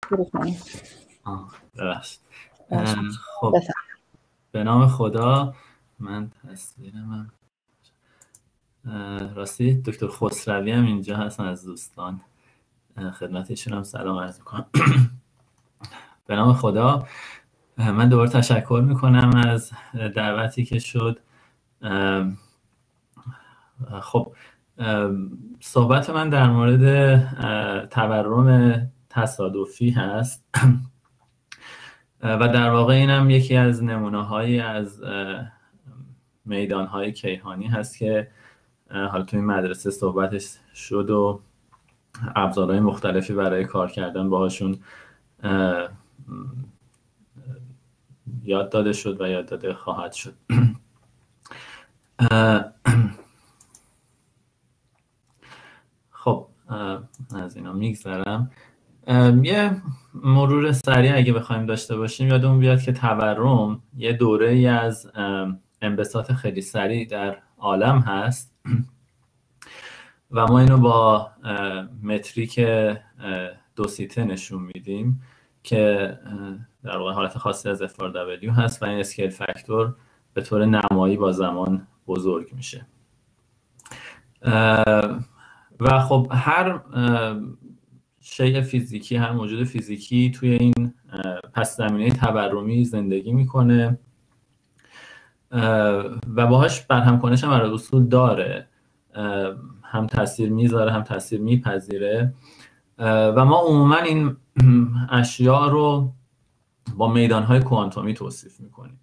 ببخشید. خب به نام خدا. من تصویرم راستی دکتر خسروی هم اینجا هستن از دوستان، خدمتشون هم سلام عرض میکنم. به نام خدا. من دوباره تشکر میکنم از دعوتی که شد. خب صحبت من در مورد تورم تصادفی هست و در واقع اینم یکی از نمونه‌هایی از میدان‌های کیهانی هست که حالا توی مدرسه صحبتش شد و ابزارهای مختلفی برای کار کردن باهاشون یاد داده شد و یاد داده خواهد شد. خب از اینا میگذرم. یه مرور سریع اگه بخوایم داشته باشیم یادمون بیاد که تورم یه دوره ای از انبساط خیلی سریع در عالم هست و ما اینو با متریک دوسیته نشون میدیم که در واقع حالت خاصی از FRW هست و این اسکیل فاکتور به طور نمایی با زمان بزرگ میشه. و خب هر شیء فیزیکی، هر موجود فیزیکی توی این پس زمینه تورمی زندگی میکنه و باهاش برهم کنش هم برای اصول داره، هم تاثیر میذاره هم تاثیر میپذیره و ما عموما این اشیاء رو با میدانهای کوانتومی توصیف میکنیم.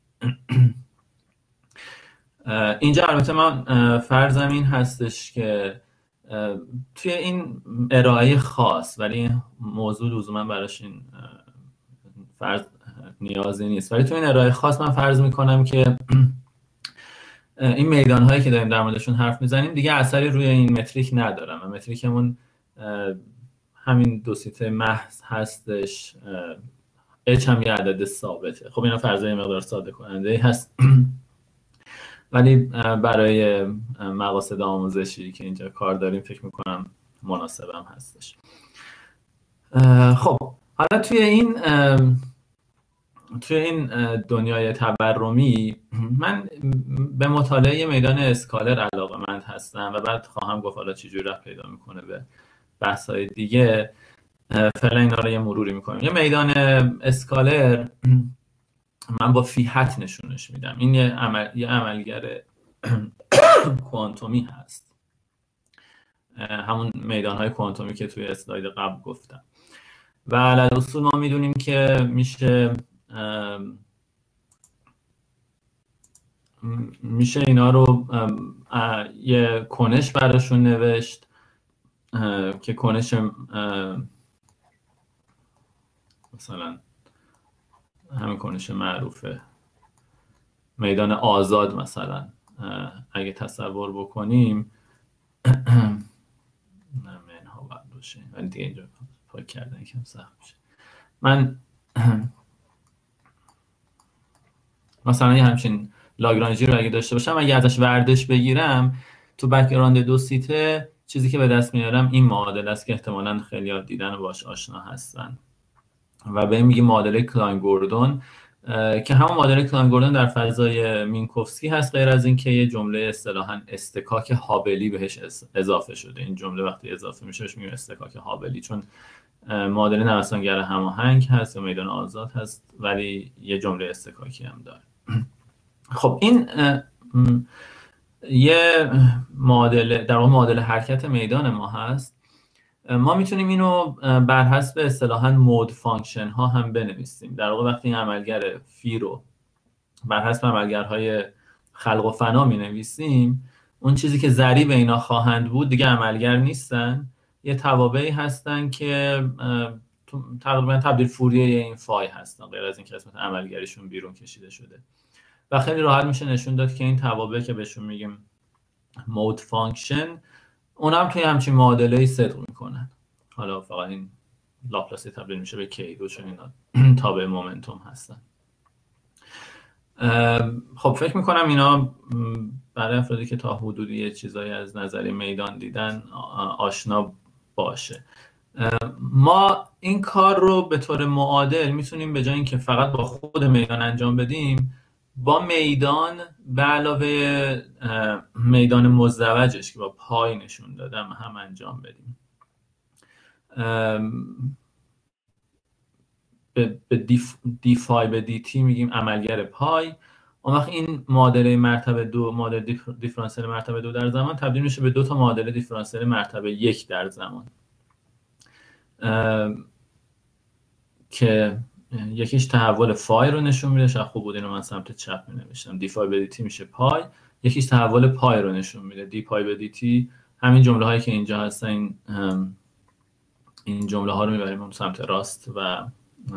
اینجا البته من فرضم این هستش که توی این ارائه خاص، ولی این موضوع لزوما براش این فرض نیازی نیست، ولی توی این ارائه خاص من فرض میکنم که این میدانهایی که داریم در موردشون حرف میزنیم دیگه اثری روی این متریک ندارن و متریکمون همین دوسیته محض هستش. H هم یه عدد ثابته. خب اینا فرضای مقدار ساده کننده هست ولی برای مقاصد آموزشی که اینجا کار داریم فکر میکنم مناسب هم هستش. خب حالا توی این دنیای تورمی من به مطالعه میدان اسکالر علاقه‌مند هستم و بعد خواهم گفت حالا چجوری راه پیدا میکنه به بحث‌های دیگه. فعلا اینا رو یه مروری میکنیم. یه میدان اسکالر من با فیحت نشونش میدم. این یه عملگر کوانتومی هست، همون میدانهای کوانتومی که توی اسلاید قبل گفتم و علی اصول ما میدونیم که میشه اینا رو یه کنش براشون نوشت که کنش مثلا همین کنش معروفه میدان آزاد مثلا اگه تصور بکنیم منها باید باشه ولی دیگه اینجا پاک کردن یکم سخت میشه. من مثلا یه همچین لاگرانژی رو اگه داشته باشم، اگه ازش وردش بگیرم تو بک‌گراند دوسیته، چیزی که به دست میارم این معادله است که احتمالاً خیلی ها دیدن و باش آشنا هستن و به این میگیم معادله کلاین گوردون که همون معادله کلاین گوردون در فضای مینکوفسکی هست، غیر از این که یه جمله اصطلاحاً استکاک هابلی بهش اضافه شده. این جمله وقتی اضافه میشه بهش میگیم استکاک هابلی، چون معادله نوسانگر هماهنگ هست یا میدان آزاد هست ولی یه جمله استکاکی هم داره. خب این یه معادله در واقع معادله حرکت میدان ما هست. ما میتونیم اینو بر حسب اصطلاحاً مود فانکشن ها هم بنویسیم. در واقع وقتی این عملگر فی رو بر حسب عملگرهای خلق و فنا مینویسیم، اون چیزی که ضریب اینا خواهند بود دیگه عملگر نیستن، یه توابعی هستن که تقریبا تبدیل فوریه این فای هستن، غیر از این که قسمت عملگریشون بیرون کشیده شده و خیلی راحت میشه نشون داد که این توابع که بهشون میگیم مود فانکشن اونا هم توی همچین معادله‌ای صدق میکنن. حالا فقط این لاپلاسی تبدیل میشه به K2 چون اینا تابع مومنتوم هستن. خب فکر میکنم اینا برای افرادی که تا حدودی چیزایی از نظری میدان دیدن آشنا باشه. ما این کار رو به طور معادل میتونیم به جای اینکه فقط با خود میدان انجام بدیم، با میدان به علاوه میدان مزدوجش که با پای نشون دادم هم انجام بدیم. به دی فای به دی تی میگیم عملگر پای. اون وقت این معادله مرتبه 2، معادله دیفرانسیل مرتبه 2 در زمان تبدیل میشه به 2 تا معادله دیفرانسیل مرتبه 1 در زمان، که یکیش تحول فای رو نشون میده. شاید خوب بود اینو من سمت چپ می نوشتم. دی فای به دی تی میشه پای. یکیش تحول پای رو نشون میده، دی پای به دی تی. همین جمله هایی که اینجا هستن، این جمله ها رو میبریم سمت راست و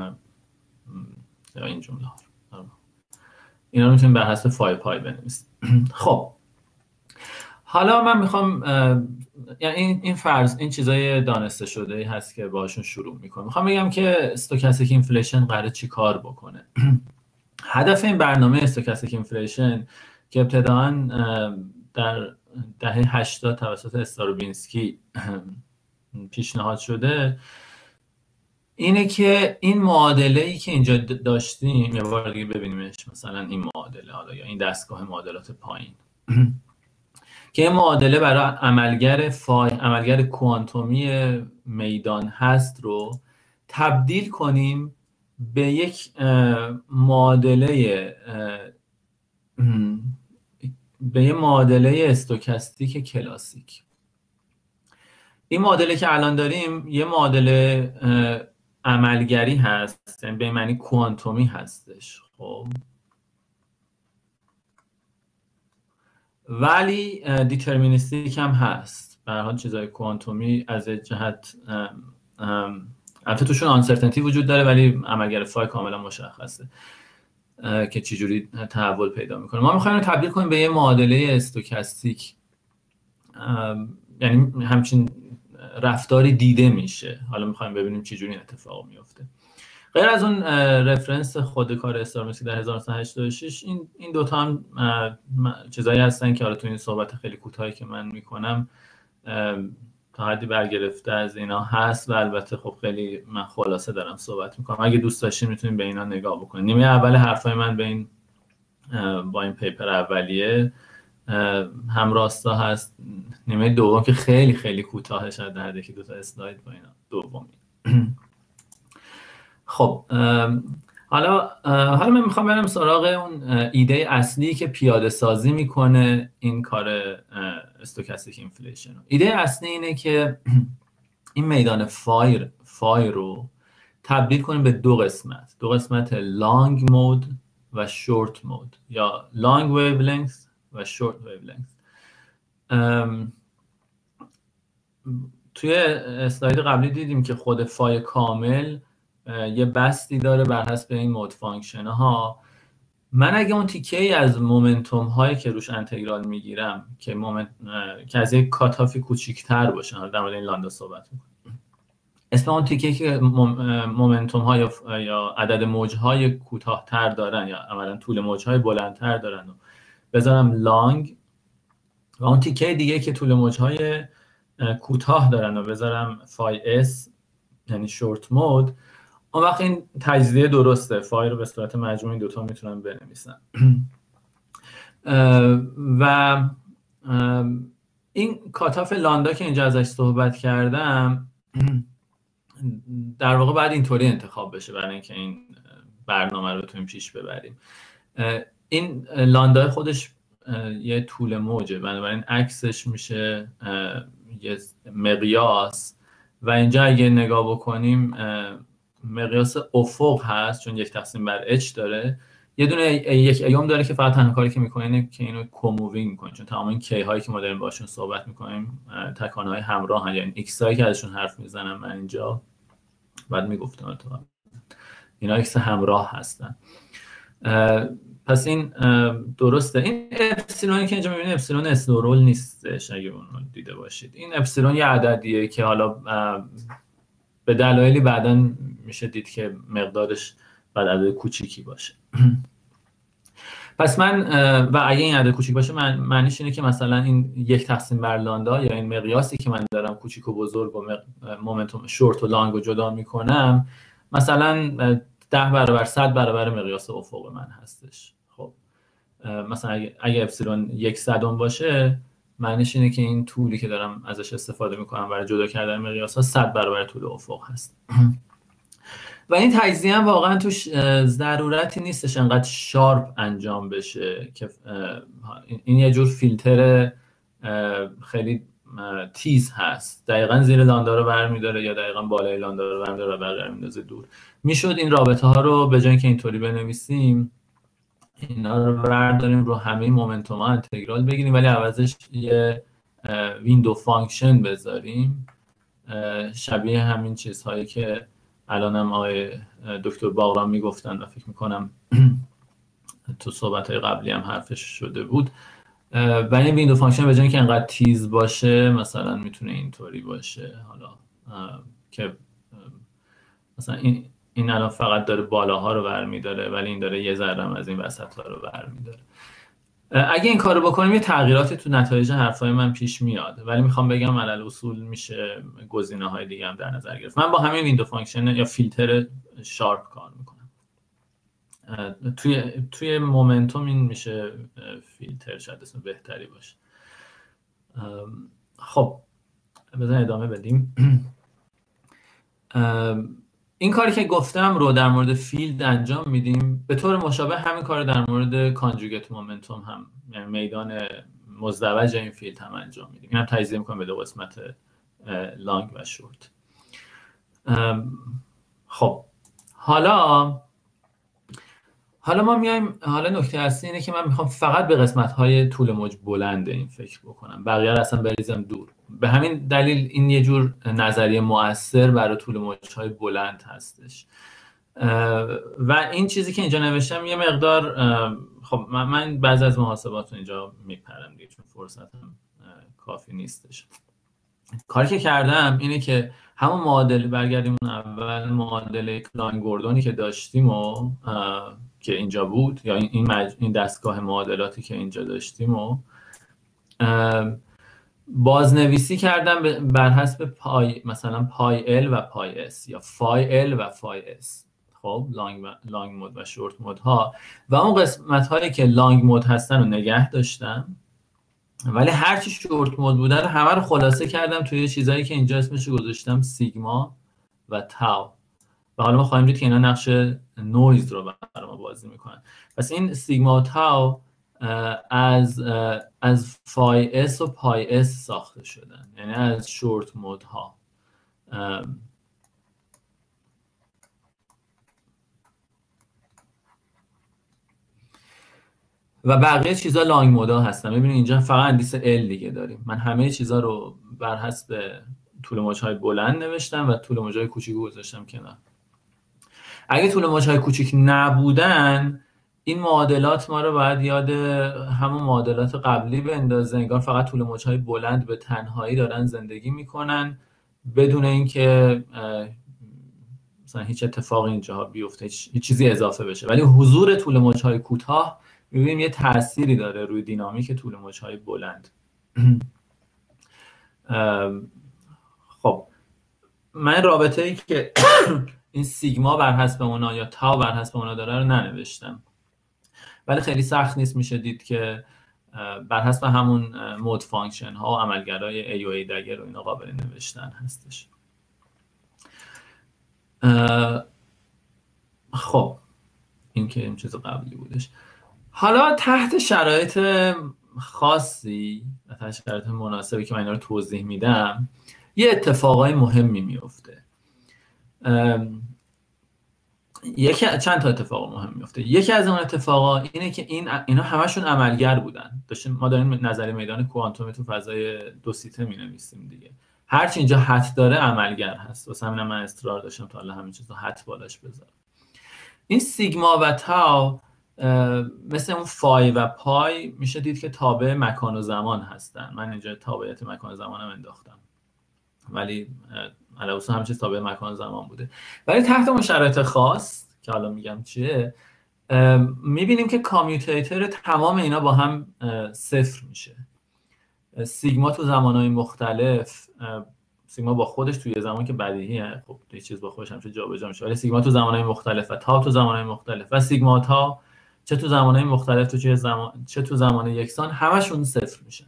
این جمله ها رو اینا رو میتونیم بر حسب فای پای بنویسیم. خب حالا من میخوام، یعنی این فرض، این چیزای دانسته شده هست که باهاشون شروع میکنم. میخوام بگم که استوکاستیک اینفلیشن قراره چی کار بکنه. هدف این برنامه استوکاستیک اینفلیشن که ابتداً در دهه 80 توسط استاروبینسکی پیشنهاد شده اینه که این معادله‌ای که اینجا داشتیم یه بار دیگه ببینیمش، مثلا این معادله حالا یا این دستگاه معادلات پایین که این معادله برای عملگر فای، عملگر کوانتومی میدان هست رو تبدیل کنیم به یک معادله استوکاستیک کلاسیک. این معادله که الان داریم یه معادله عملگری هست، یعنی به معنی کوانتومی هستش. خب ولی دیترمینیستیک هم هست. به هر حال چیزای کوانتومی از جهت البته توشون آنسرتنتی وجود داره، ولی عملگر فای کاملا مشخصه که چجوری تحول پیدا میکنه. ما میخوایم تبدیل کنیم به یه معادله استوکاستیک، یعنی همچین رفتاری دیده میشه. حالا میخوایم ببینیم چجوری این اتفاق میفته. غیر از اون رفرنس خود کار استاروبینسکی در 1986، این دوتا هم چیزایی هستن که حالا تو این صحبت خیلی کوتاهی که من میکنم تا حدی برگرفته از اینا هست و البته خب خیلی من خلاصه دارم صحبت میکنم. اگه دوست داشتین میتونیم به اینا نگاه بکنید. نیمه اول حرفای من به با این پیپر اولیه هم راستا هست. نیمه دوم که خیلی خیلی کوتاهه، شاید در یکی دو تا اسلاید با اینا دومی. خب حالا من میخوام برم سراغ اون ایده اصلی که پیاده سازی میکنه این کار استوکاستیک اینفلیشن. ایده اصلی اینه که این میدان فای رو تبدیل کنیم به دو قسمت لانگ مود و شورت مود، یا لانگ ویولنگث و شورت ویولنگث. توی اسلاید قبلی دیدیم که خود فای کامل یه بستی داره بر حسب این مود فانکشن ها. من اگه اون تیکه‌ای از مومنتوم هایی که روش انتگرال میگیرم که که از یک کاتافی کوچیک‌تر باشه، حالا در مورد این لاندا صحبت می‌کنم، اسم اون تیکه‌ای که مومنتوم ها یا عدد موج‌های کوتاه‌تر دارن یا عملاً طول موج‌های بلندتر دارن و بذارم لانگ، و اون تیکه دیگه که طول موج‌های کوتاه دارن و بذارم فای اس یعنی شورت مود، اون وقت این تجزیه درسته. فای رو به صورت مجموعی این دوتا میتونم بنویسم. و این کاتاف لاندا که اینجا ازش صحبت کردم در واقع باید اینطوری انتخاب بشه برای اینکه این برنامه رو بتونیم پیش ببریم. این لاندا خودش یه طول موجه، بنابراین عکسش میشه یه مقیاس، و اینجا اگه نگاه بکنیم مقیاس افق هست چون 1/h داره. یه دونه یک ایوم داره که فقط تنها کاری که میکنه اینه که اینو کومووینگ میکنه، چون تمام این کی هایی که ما داریم باشون صحبت میکنیم تکانه های همراه هن، یعنی ایکس هایی که ازشون حرف میزنم من اینجا بعد میگفتم تو اینا ایکس همراه هستن. پس این درسته. این اپسیلونی که اینجا میبینید اپسیلون اسلورول نیستش اگه اون رو دیده باشید. این اپسیلون یه عددیه که حالا به دلایلی بعداً میشه دید که مقدارش باید عدد کوچیکی باشه. پس من و اگه این عدد کوچیک باشه معنیش اینه که مثلا این 1/(بر لامدا یا این مقیاسی که من دارم کوچیک و بزرگ و مومنتوم شورت و لانگ رو جدا میکنم مثلا 10 برابر 100 برابر مقیاس افق من هستش. خب مثلا اگه اپسیلون 1/100 باشه معنیش اینه که این طولی که دارم ازش استفاده میکنم برای جدا کردن مقیاس ها 100 برابر طول افق هست. و این تجزیه هم واقعا توش ضرورتی نیستش انقدر شارپ انجام بشه که این یه جور فیلتر خیلی تیز هست، دقیقا زیر لاندا رو برمیداره یا دقیقا بالای لاندا رو برمیداره و بقیه رو میندازه دور. میشد این رابطه ها رو به جای اینکه اینطوری بنویسیم اینا رو برداریم رو همه مومنتوم ها انتگرال بگیریم، ولی عوضش یه ویندو فانکشن بذاریم شبیه همین چیزهایی که الانم آقای دکتر باغران میگفتن و فکر میکنم تو صحبت‌های قبلی هم حرفش شده بود. و این ویندو فانکشن به جای اینکه انقدر تیز باشه مثلا میتونه اینطوری باشه، حالا که مثلا این الان فقط داره بالاها رو برمیداره ولی این داره یه ذره از این وسط‌ها رو برمیداره. اگه این کارو بکنیم یه تغییراتی تو نتایج حرفای من پیش میاد، ولی میخوام بگم علل اصول میشه گزینه‌های دیگه هم در نظر گرفت. من با همین ویندو فانکشن یا فیلتر شارپ کار میکنم. توی مومنتوم این میشه فیلتر، شاید اسم بهتری باشه. خب بذار ادامه بدیم. این کاری که گفتم رو در مورد فیلد انجام میدیم، به طور مشابه همین کار در مورد کانجوگیت مومنتوم هم، یعنی میدان مزدوج این فیلد هم انجام میدیم. این هم تجزیه میکنیم به دو قسمت لانگ و شورت. خب حالا ما میایم، حالا نکته اصلی اینه که من میخوام فقط به قسمت‌های طول موج بلند این فکر بکنم، بقیه رو اصلا بریزم دور. به همین دلیل این یه جور نظریه مؤثر برای طول موج‌های بلند هستش. و این چیزی که اینجا نوشتم یه مقدار، خب من بعضی از محاسبات رو اینجا میپرم دیگه چون فرصتم کافی نیستش. کاری که کردم اینه که همون معادله، برگردیم اون اول معادله کلاین گوردونی که داشتیم و که اینجا بود، یا این دستگاه معادلاتی که اینجا داشتیم و بازنویسی کردم بر حسب پای، مثلا پای ال و پای اس یا فای ال و فای اس. خب لانگ مود و شورت مود ها، و اون قسمت هایی که لانگ مود هستن رو نگه داشتم، ولی هرچی شورت مود بودن همه رو خلاصه کردم توی چیزایی که اینجا اسمش رو گذاشتم سیگما و تاو. و حالا ما خواهیم دید که اینا نقش نویز رو برای ما بازی میکنن. پس این سیگما و تاو از فای اس و پای اس ساخته شدن، یعنی از شورت مود ها. و بقیه چیزا لانگ مودا هستن. ببینید اینجا فقط اندیس ال دیگه داریم. من همه چیزا رو بر حسب طول موج‌های بلند نوشتم و طول موج‌های کوچیک گذاشتم کنار. اگه طول موج‌های کوچیک نبودن این معادلات ما رو باید یاد همون معادلات قبلی بندازه، انگار فقط طول موج‌های بلند به تنهایی دارن زندگی میکنن بدون اینکه مثلا هیچ اتفاقی اینجا بیفته، هیچ چیزی اضافه بشه. ولی حضور طول موج‌های کوتاه می‌بینیم یه تأثیری داره روی دینامیک طول موج‌های بلند. خب من رابطه‌ای که این سیگما بر حسب اونا یا تاو بر حسب اونا داره رو ننوشتم، ولی خیلی سخت نیست، میشه دید که بر حسب همون مود فانکشن ها و عملگرای ای و ای دگر و اینا قابل نوشتن هستش. خب این که این چیز قبلی بودش. حالا تحت شرایط خاصی و تحت شرایط مناسبی که من اینا رو توضیح میدم یه اتفاقای مهمی میفته. چند تا اتفاق مهم میفته. یکی از اون اتفاقا اینه که اینا همشون عملگر بودن. ما داریم نظریه میدان کوانتومی تو فضای دو سیته مینویسیم دیگه. هرچی اینجا حد داره عملگر هست. واسه همین من اصرار داشتم تا حالا همین چیزا حد بالاش بذارم. این سیگما و تاو مثل اون فای و پای میشه دید که تابع مکان و زمان هستن. من اینجا تابعیت مکان و زمانم انداختم، ولی علاوه همین چیز تابع مکان و زمان بوده. ولی تحت اون شرایط خاص که حالا میگم چیه، میبینیم که کامیوتیتر تمام اینا با هم صفر میشه. سیگما تو زمانهای مختلف، سیگما با خودش توی زمان که بدیهیه، خب یه چیز با خودش همیشه جابجا میشه، ولی سیگما تو زمانهای مختلف و تاو تو زمانهای مختلف و سیگما تا چه تو زمانهای مختلف چه تو زمان یکسان همشون صفر میشن.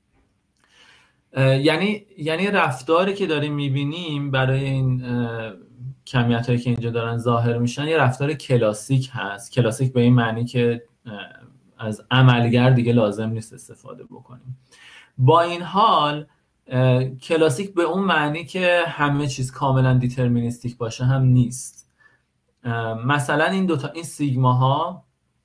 یعنی رفتاری که داریم میبینیم برای این کمیت هایی که اینجا دارن ظاهر میشن یه رفتار کلاسیک هست. کلاسیک به این معنی که از عملگر دیگه لازم نیست استفاده بکنیم. با این حال کلاسیک به اون معنی که همه چیز کاملا دیترمینیستیک باشه هم نیست. مثلا این سیگما ها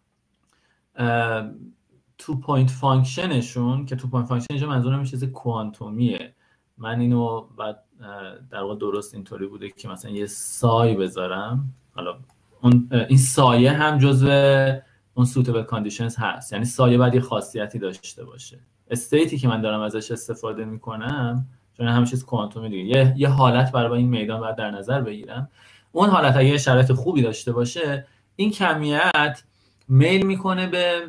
تو پوینت فانکشنشون، که تو پوینت فانکشن اینجا منظورم یه چیز کوانتومیه، من اینو بعد در واقع درست اینطوری بوده که مثلا یه سایه بذارم، حالا این سایه هم جزو اون suitable conditions هست، یعنی سایه باید یه خاصیتی داشته باشه. استیتی که من دارم ازش استفاده میکنم چون همه چیز کوانتومی دیگه، یه حالت برای این میدان باید در نظر بگیرم. اون حالت اگه شرایط خوبی داشته باشه، این کمیت میل میکنه به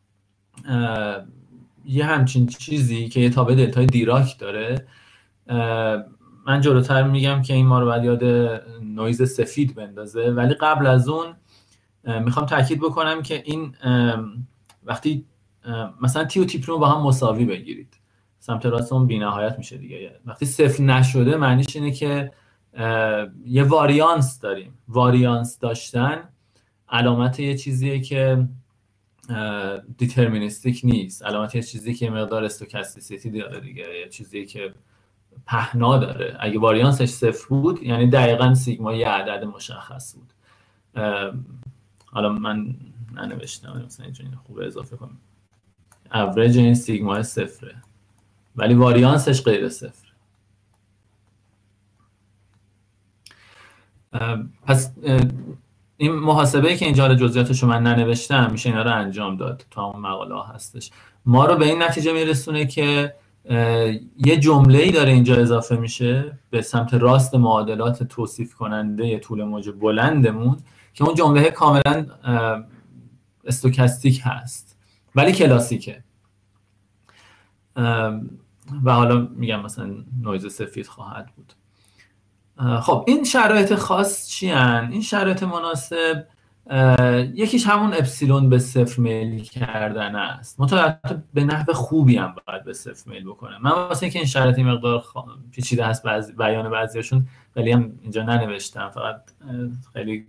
یه همچین چیزی که یه تابع دلتای دیراک داره. من جلوتر میگم که این ما رو باید یاد نویز سفید بندازه، ولی قبل از اون میخوام تاکید بکنم که این وقتی مثلا تی و تی پریم با هم مساوی بگیرید، سمت راست اون بی‌نهایت میشه دیگه. وقتی صفر نشده معنیش اینه که یه واریانس داریم. واریانس داشتن علامت یه چیزیه که دیترمینیستیک نیست، علامت یه چیزی که مقدار استوکاستیسیتی داره دیگه، یه چیزی که پهنا داره. اگه واریانسش صفر بود یعنی دقیقاً سیگما یه عدد مشخص بود. حالا من ننوشتم، مثلا اینجوری خوبه اضافه کنم، اوریج این سیگما صفره ولی واریانسش غیر صفر. پس این محاسبه که اینجا جزئیاتشو من ننوشتم میشه اینا رو انجام داد، تو همون مقاله ها هستش. ما رو به این نتیجه میرسونه که یه جمله‌ای داره اینجا اضافه میشه به سمت راست معادلات توصیف کننده طول موج بلندمون که اون جمله کاملا استوکاستیک هست ولی کلاسیکه. و حالا میگم مثلا نویز سفید خواهد بود. خب این شرایط خاص چی هن؟ این شرایط مناسب یکیش همون اپسیلون به صفر میل کردن است، متأسفانه به نحو خوبی هم باید به صفر میل بکنه. من واسه اینکه این شرایط مقدار پیچیده هست بیان بعضیاشون ولی هم اینجا ننوشتم، فقط خیلی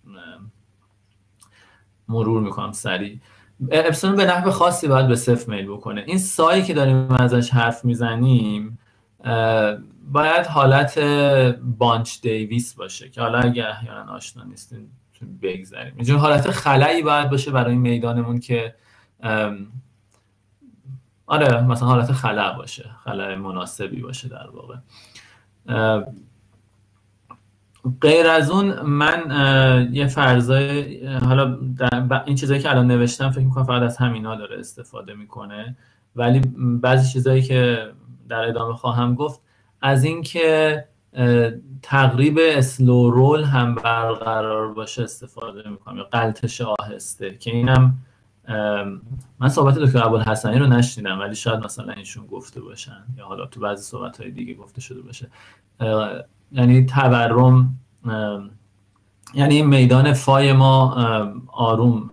مرور میکنم سریع. اپسیلون به نحو خاصی باید به صفر میل بکنه. این سایی که داریم ازش حرف میزنیم باید حالت بانچ دیویس باشه که حالا اگه احیانا آشنا نیستین بگذاریم. اینجور حالت خلایی باید باشه برای میدانمون که آره مثلا حالت خلا باشه، خلا مناسبی باشه در واقع. غیر از اون من یه فرضای، حالا این چیزایی که الان نوشتم فکر میکنم فقط از همینا داره استفاده میکنه، ولی بعضی چیزایی که در ادامه خواهم گفت از این که تقریب اسلو رول هم برقرار باشه استفاده میکنم، یا غلطش آهسته، که اینم من صحبت دکتر ابوالحسنی رو نشنیدم ولی شاید مثلا اینشون گفته باشن یا حالا تو بعضی صحبت‌های دیگه گفته شده باشه. یعنی تورم، یعنی میدان فای ما آروم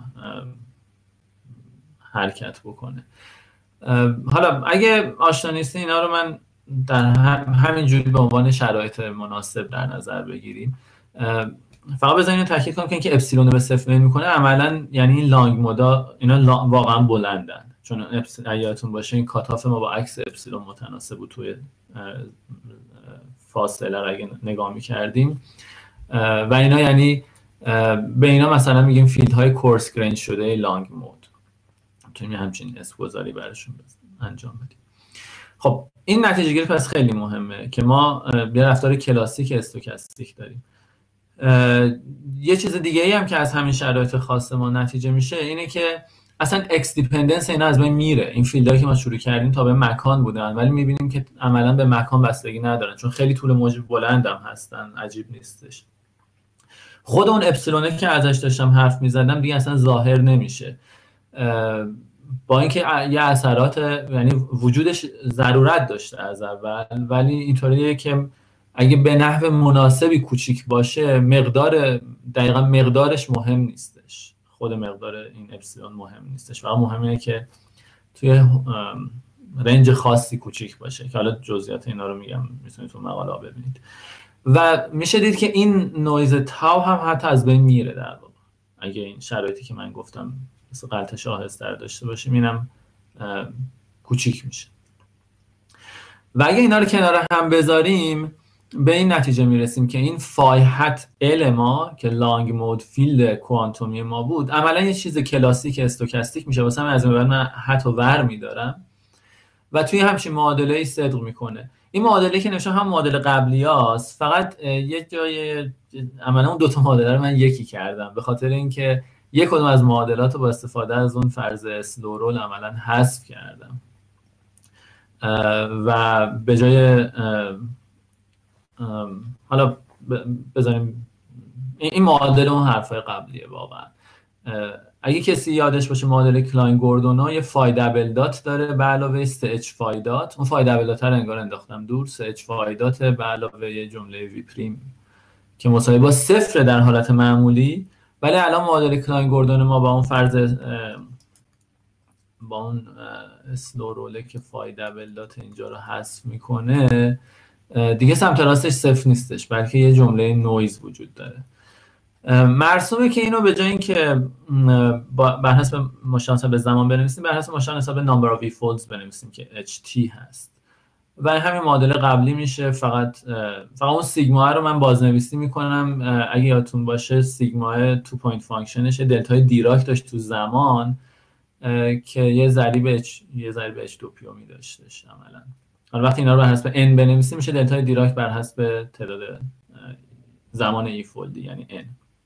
حرکت بکنه. حالا اگه آشنا نیستی اینا رو من در همین جوری به عنوان شرایط مناسب در نظر بگیریم. فقط بذارین تاکید کنم که اینکه اپسیلون رو به صفر میل میکنه عملا یعنی این لانگ مودا اینا واقعا بلندن، چون یادتون باشه این کاتاف ما با عکس اپسیلون متناسب بود توی فاصله رو اگه نگاه میکردیم و اینا یعنی به اینا مثلا میگیم فیلد های کورس گرینج شده لانگ مود، میتونیم همچین اسم گذاری براشون انجام بدیم. خب این نتیجه گیری پس خیلی مهمه که ما یه رفتار کلاسیک استوکاستیک داریم. یه چیز دیگه ای هم که از همین شرایط خاص ما نتیجه میشه اینه که اصلا اکس دیپندنس اینا از بین میره. این فیلدهایی که ما شروع کردیم تا به مکان بودن ولی میبینیم که عملا به مکان بستگی ندارن چون خیلی طول موج بلند هم هستن، عجیب نیستش. خود اون اپسیلونه که ازش داشتم حرف میزدم دیگه اصلا ظاهر نمیشه، با اینکه یه اثرات یعنی وجودش ضرورت داشته از اول، ولی اینطوریه که اگه به نحو مناسبی کوچیک باشه دقیقا مقدارش مهم نیستش، خود مقدار این اپسیلون مهم نیستش، فقط مهم اینه که توی رنج خاصی کوچیک باشه که حالا جزئیات اینا رو میگم، میتونید تو مقاله ها ببینید. و میشه دید که این نویز تاو هم حتی از بین میره در واقع اگه این شرایطی که من گفتم مثل غلط شاهستر داشته باشیم، اینم کوچیک میشه. و اگه اینا رو کنار هم بذاریم به این نتیجه میرسیم که این فای هت ال ما که لانگ مود فیلد کوانتومی ما بود عملا یه چیز کلاسیک استوکاستیک میشه، واسه از این بعد من حتی ور میدارم و توی همچین معادله‌ای صدق میکنه. این معادله که نوشتم هم معادله قبلیاست، فقط یک جای عملا اون دو تا معادله رو من یکی کردم به خاطر اینکه یک کدوم از معادلات رو با استفاده از اون فرض اسلو رول عملا حذف کردم و به جای حالا بذاریم این معادله اون حرفای قبلیه. واقعا اگه کسی یادش باشه معادله کلاین گوردونا یه فای دبل دات داره به علاوه 3h فای دات، اون فای دبل دات رو انگار انداختم دور، 3h فای دات به علاوه یه جمله وی پریم که مساوی با 0 در حالت معمولی، ولی الان معادله کلاین گوردون ما با اون فرض با اون اسلو روله که فای دبل دات اینجا رو حذف میکنه دیگه سمت راستش 0 نیستش بلکه یه جمله نویز وجود داره. مرسومه که اینو به جای اینکه بر حسب مشابه به زمان بنویسیم بر حسب مشابه به نمبر اف فولدز بنویسیم که ht هست و همین معادله قبلی میشه. فقط اون سیگما رو من بازنویسی میکنم. اگه یادتون باشه سیگما تو پوینت فانکشنش دلتای دیراک داشت تو زمان که یه ضریب h دو پیومی داشتش عملا. حالا وقتی اینا رو بر حسب n بنویسیم میشه دلتای دیراک بر حسب تعداد زمان ای فولدی یعنی n.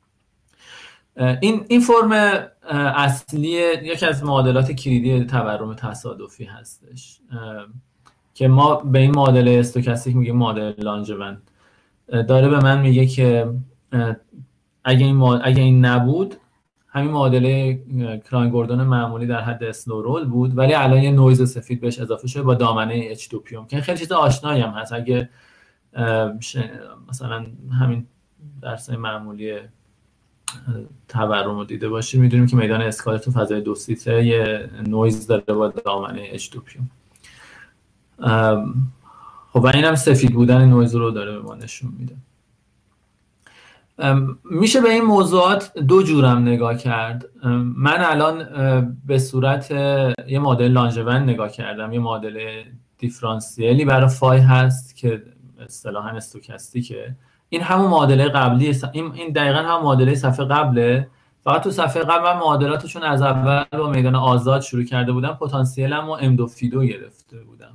این فرم اصلی یکی از معادلات کلیدی تورم تصادفی هستش که ما به این معادله استوکاستیک میگیم معادله لانژون. داره به من میگه که اگه این نبود همین معادله کلاین گوردون معمولی در حد اسلو رول بود، ولی الان یه نویز سفید بهش اضافه شده با دامنه h دو پیوم که خیلی چیز آشنایی هم هست. اگه مثلا همین درسای معمولی تورم رو دیده باشید میدونیم که میدان اسکالر تو فضای دو سیته یه نویز داره با دامنه h دو پیوم. خب و این هم سفید بودن نویز رو داره به ما نشون میده. میشه به این موضوعات دو جورم نگاه کرد. من الان به صورت یه مدل لانژون نگاه کردم، یه مدل دیفرانسیلی برای فای هست که اصطلاحاً استوکاستیکه. این همون معادله قبلی، این دقیقاً هم معادله صفحه قبله، فقط تو صفحه قبل من معادلاتشون از اول با میدان آزاد شروع کرده بودم، پتانسیلم رو ام دو فیدو گرفته بودم.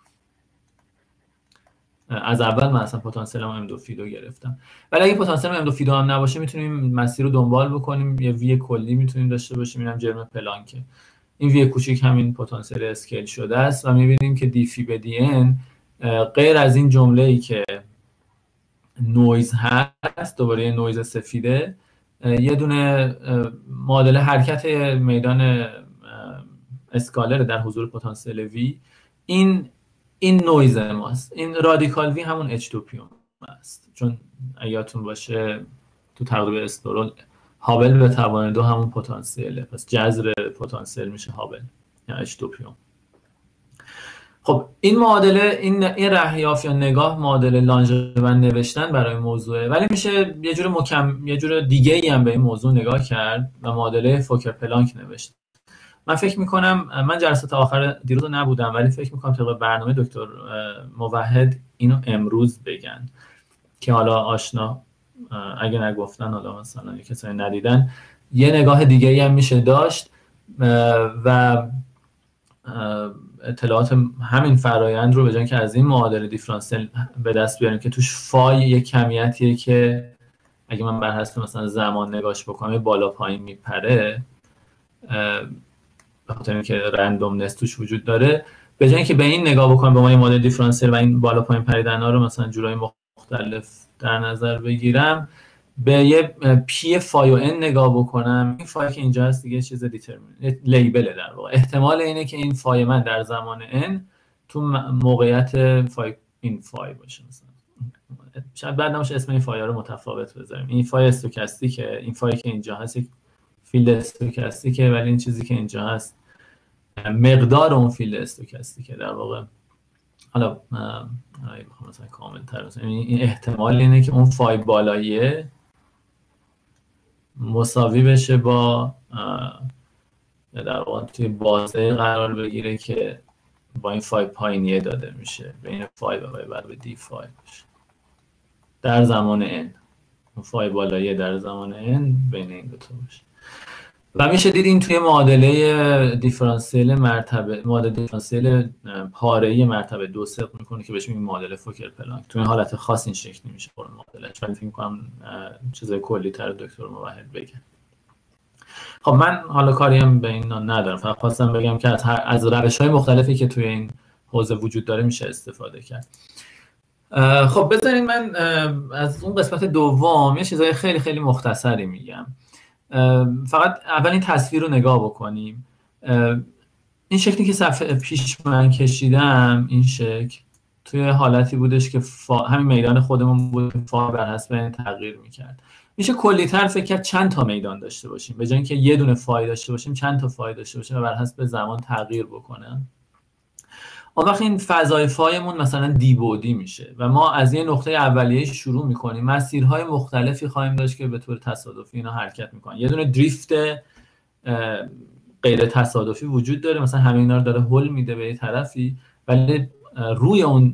از اول من اصلا پتانسیلم ام دو فیدو گرفتم، ولی اگه پتانسیلم ام دو فیدو هم نباشه میتونیم مسیر رو دنبال بکنیم، یه وی کلی میتونیم داشته باشیم، اینم جرم پلانکه. این وی کوچیک همین پتانسیل اسکیل شده است و میبینیم که دی فی به دی ان غیر از این جمله‌ای که نویز هست، دوباره نویز سفیده، یه دونه معادله حرکت میدان اسکالر در حضور پتانسیل وی، این نویز ماست. این رادیکال وی همون h دو پیوم است، چون اگه‌تون باشه تو تقریب استرول هابل به توان 2 همون پتانسیله، پس جذر پتانسیل میشه هابل یا h دو پیوم. خب این معادله این رهیافت یا نگاه معادله لانژون نوشتن برای موضوعه، ولی میشه یه جور دیگه ای هم به این موضوع نگاه کرد و معادله فوکر پلانک نوشت. من فکر میکنم من جلسات آخر دیروز نبودم، ولی فکر میکنم طبق برنامه دکتر موحد اینو امروز بگن که حالا آشنا اگه نگفتن حالا مثلا کسایی ندیدن یه نگاه دیگه ای هم میشه داشت و اطلاعات همین فرایند رو به جای که از این معادله دیفرانسیل به دست بیاریم که توش فای یک کمیتیه که اگه من بر حسب مثلا زمان نگاش بکنم بالا پایین میپره به خاطر اینکه رندومنس توش وجود داره، به جای اینکه به این نگاه بکنم به ما معادله دیفرانسیل و این بالا پایین پریدن ها رو مثلا جورای مختلف در نظر بگیرم، به یه پی فای و ان نگاه بکنم، این فای که اینجا هست دیگه چیز لیبله در واقع. احتمال اینه که این فای من در زمان n تو موقعیت فای این فای باشه. مثلا شاید بعد نمیشه اسم این فای ها رو متفاوت بذاریم. این فای استوکاستیکه، این فای که اینجا هست یک فیلد استوکاستیکه، ولی این چیزی که اینجا هست مقدار اون فیلد استوکاستیکه در واقع. حالا میخوام مثلا کامل تر بزنم، این احتمال اینه که اون فای بالاییه مساوی بشه با یا در واقع توی بازه قرار بگیره که با این فای پایینیه داده میشه، بین فای و بعد به دی فای باشه در زمان n. اون فای بالاییه در زمان n بین این دو تا باشه. و میشه دید این توی معادله دیفرانسیل مرتبه، معادله دیفرانسیل پاره‌ای مرتبه 2 صدق میکنه که بهش میگیم معادله فوکر پلانک. توی این حالت خاص این شکلی میشه اون معادلهش، ولی فکر می‌کنم چیزای کلی‌تر دکتر موحد بگه. خب من حالا کاری هم به این ندارم، فقط خواستم بگم که از روش‌های مختلفی که توی این حوزه وجود داره میشه استفاده کرد. خب بذارید من از اون قسمت دوم یه چیزای خیلی خیلی مختصری میگم. فقط اول این تصویر رو نگاه بکنیم. این شکلی که صفحه پیش من کشیدم، این شکل توی حالتی بودش که همین میدان خودمون بود، فا بر حسب این تغییر میکرد. میشه کلی‌تر فکر کرد چند تا میدان داشته باشیم، به جای اینکه یه دونه فای داشته باشیم چند تا فای داشته باشیم و بر حسب زمان تغییر بکنه. اون وقت این فضای فایمون مثلا دی بعدی میشه و ما از یه نقطه اولیه شروع میکنیم، مسیرهای مختلفی خواهیم داشت که به طور تصادفی اینا حرکت میکنن. یه دونه دریفت غیر تصادفی وجود داره، مثلا همه اینا رو داره هول میده به یه طرفی، ولی روی اون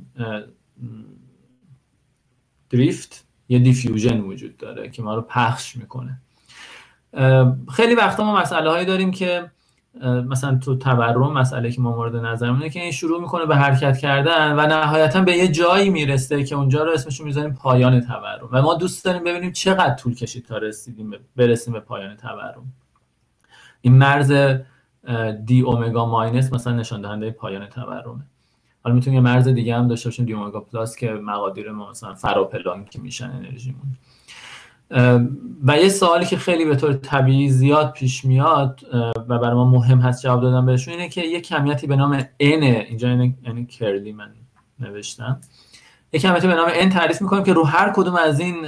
دریفت یه دیفیوژن وجود داره که ما رو پخش میکنه. خیلی وقتا ما مسئله هایی داریم که مثلا تو تورم مسئله که ما مورد نظرمونه که این شروع میکنه به حرکت کردن و نهایتا به یه جایی میرسه که اونجا رو اسمشو میذاریم پایان تورم و ما دوست داریم ببینیم چقدر طول کشید تا برسیم به پایان تورم. این مرز دی اومگا ماینس مثلا نشان دهنده پایان تورمه. حالا میتونیم یه مرز دیگه هم داشته باشیم دی اومگا پلاس که مقادیر ما مثلا فراپلانکی میشن انرژیمون. و یه سوالی که خیلی به طور طبیعی زیاد پیش میاد و برای ما مهم هست جواب دادن بهشون اینه که یه کمیتی به نام n، اینجا یعنی کرلی من نوشتم، یه کمیتی به نام n تعریف میکنیم که رو هر کدوم از این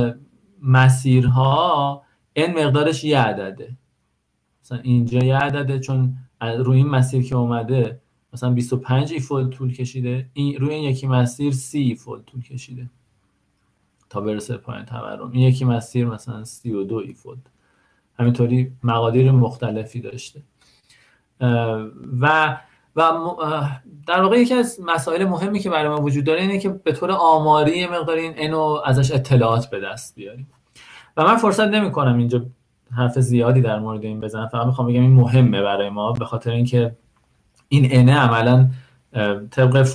مسیرها n مقدارش یه عدده. مثلا اینجا یه عدده چون روی این مسیر که اومده مثلا 25 ایفولت طول کشیده، روی این یکی مسیر 30 ایفولت طول کشیده تا برسه پایان تورم، این یکی مسیر مثلا 32 ایفولت، همینطوری مقادیر مختلفی داشته. و در واقع یکی از مسائل مهمی که برای ما وجود داره اینه که به طور آماری مقدار این اینو ازش اطلاعات به دست بیاریم و من فرصت نمی کنم اینجا حرف زیادی در مورد این بزنم، فقط میخوام بگم این مهمه برای ما به خاطر اینکه این n عملاً طبق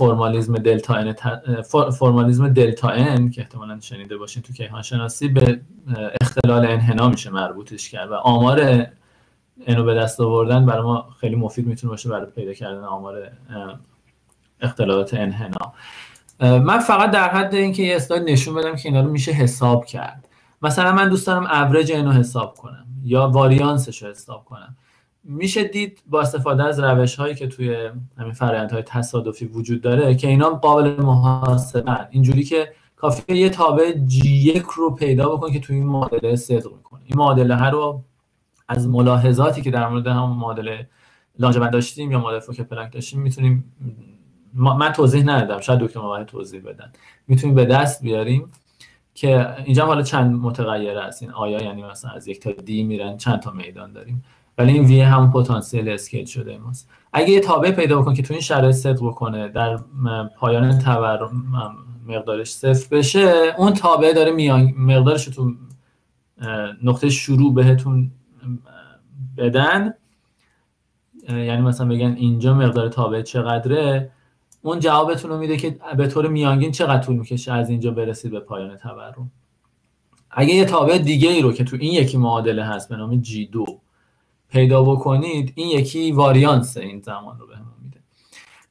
فرمالیزم دلتا n که احتمالاً شنیده باشین تو کیهان شناسی به اختلال انحنا میشه مربوطش کرد و آمار اینو به دست آوردن برای ما خیلی مفید میتونه باشه برای پیدا کردن آمار اختلالات انحنا. من فقط در حد اینکه یه اسلاید نشون بدم که اینا رو میشه حساب کرد. مثلا من دوست دارم اوریج اینو حساب کنم یا واریانسش رو حساب کنم. میشه دید با استفاده از روش‌هایی که توی همین فرآیندهای تصادفی وجود داره که اینا قابل محاسبه‌اند، اینجوری که کافیه یه تابع G1 رو پیدا بکن که توی این معادله صدق میکنه. این معادله رو از ملاحظاتی که در مورد هم معادله لانجمن داشتیم یا معادله فوکر پلانک داشتیم میتونیم، من توضیح ندادم شاید دکتر موحد توضیح بدن، میتونیم به دست بیاریم که اینجا حالا چند متغیر هست. این آیا یعنی مثلا از 1 تا دی میرن چند تا میدان داریم، ولی این وی هم پتانسیل اسکیل شده ماست. اگه یه تابع پیدا بکن که تو این شرایط صدق بکنه در پایان تورم مقدارش صفر بشه، اون تابع داره مقدارش تو نقطه شروع بهتون بدن، یعنی مثلا بگن اینجا مقدار تابع چقدره، اون جوابتون رو میده که به طور میانگین چقدر طول میکشه از اینجا برسید به پایان تورم. اگه یه تابع دیگه ای رو که تو این یکی معادله هست به نام G2 پیدا بکنید، این یکی واریانس این زمان رو بهمون میده.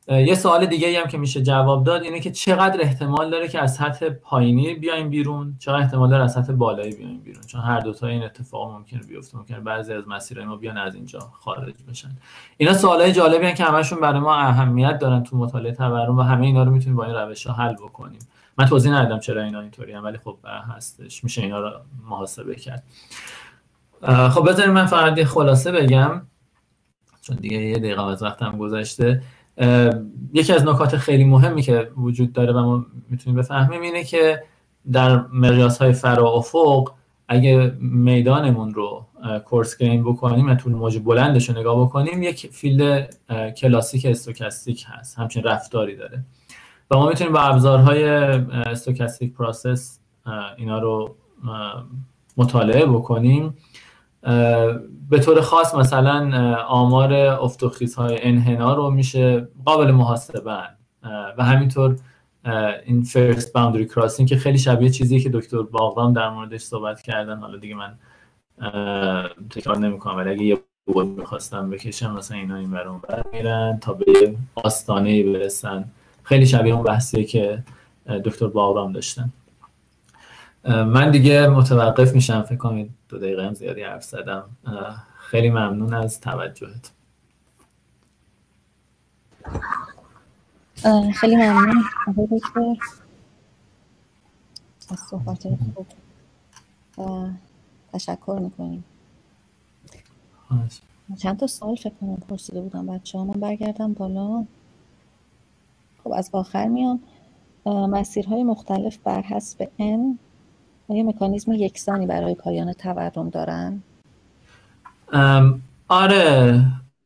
یه سوال دیگه ای هم که میشه جواب داد اینه که چقدر احتمال داره که از سطح پایینی بیایم بیرون، چقدر احتمال داره از سطح بالایی بیایم بیرون، چون هر دو تا این اتفاق ممکنه بیفته. ممکنه بعضی از مسیرهای ما بیان از اینجا خارج بشن. اینا سوالای جالبی هستن که همشون برای ما اهمیت دارن تو مطالعه تورم و همه اینا رو میتونیم با این روش‌ها حل بکنیم. من توضیح ندادم چرا اینا اینطوری ان، ولی خب هستش، میشه اینا رو محاسبه کرد. خب بذارید من فقط خلاصه بگم چون دیگه یه دقیقه از وقتم گذشته. یکی از نکات خیلی مهمی که وجود داره و ما میتونیم بفهمیم اینه که در مقیاس‌های فرا-افق اگه میدانمون رو کورس گرین بکنیم، طول موج بلندش رو نگاه بکنیم، یک فیلد کلاسیک استوکاستیک هست، همچین رفتاری داره و ما میتونیم با ابزارهای استوکاستیک پروسس اینا رو مطالعه بکنیم. به طور خاص مثلا آمار افت و خیزهای انحنا رو میشه قابل محاسبه و همینطور این فرست باوندری کراسینگ که خیلی شبیه چیزی که دکتر باغرام در موردش صحبت کردن. حالا دیگه من تکرار نمیکنم، ولی اگه یه بود میخواستم بکشم مثلا اینا این ور اون ور میرن تا به آستانه‌ای برسن، خیلی شبیه اون بحثیه که دکتر باغرام داشتن. من دیگه متوقف میشم، فکر کنم 2 دقیقه هم زیادی حرف زدم. خیلی ممنون از توجهت. خیلی ممنون دکتر از صحبت خوب و تشکر میکنیم. چند تا سوال فکر کنم پرسیده بودم بچه‌ها، من برگردم بالا. خب از آخر میام. مسیرهای مختلف بر حسب n آیا مکانیزم یکسانی برای پایان تورم دارن؟ آره،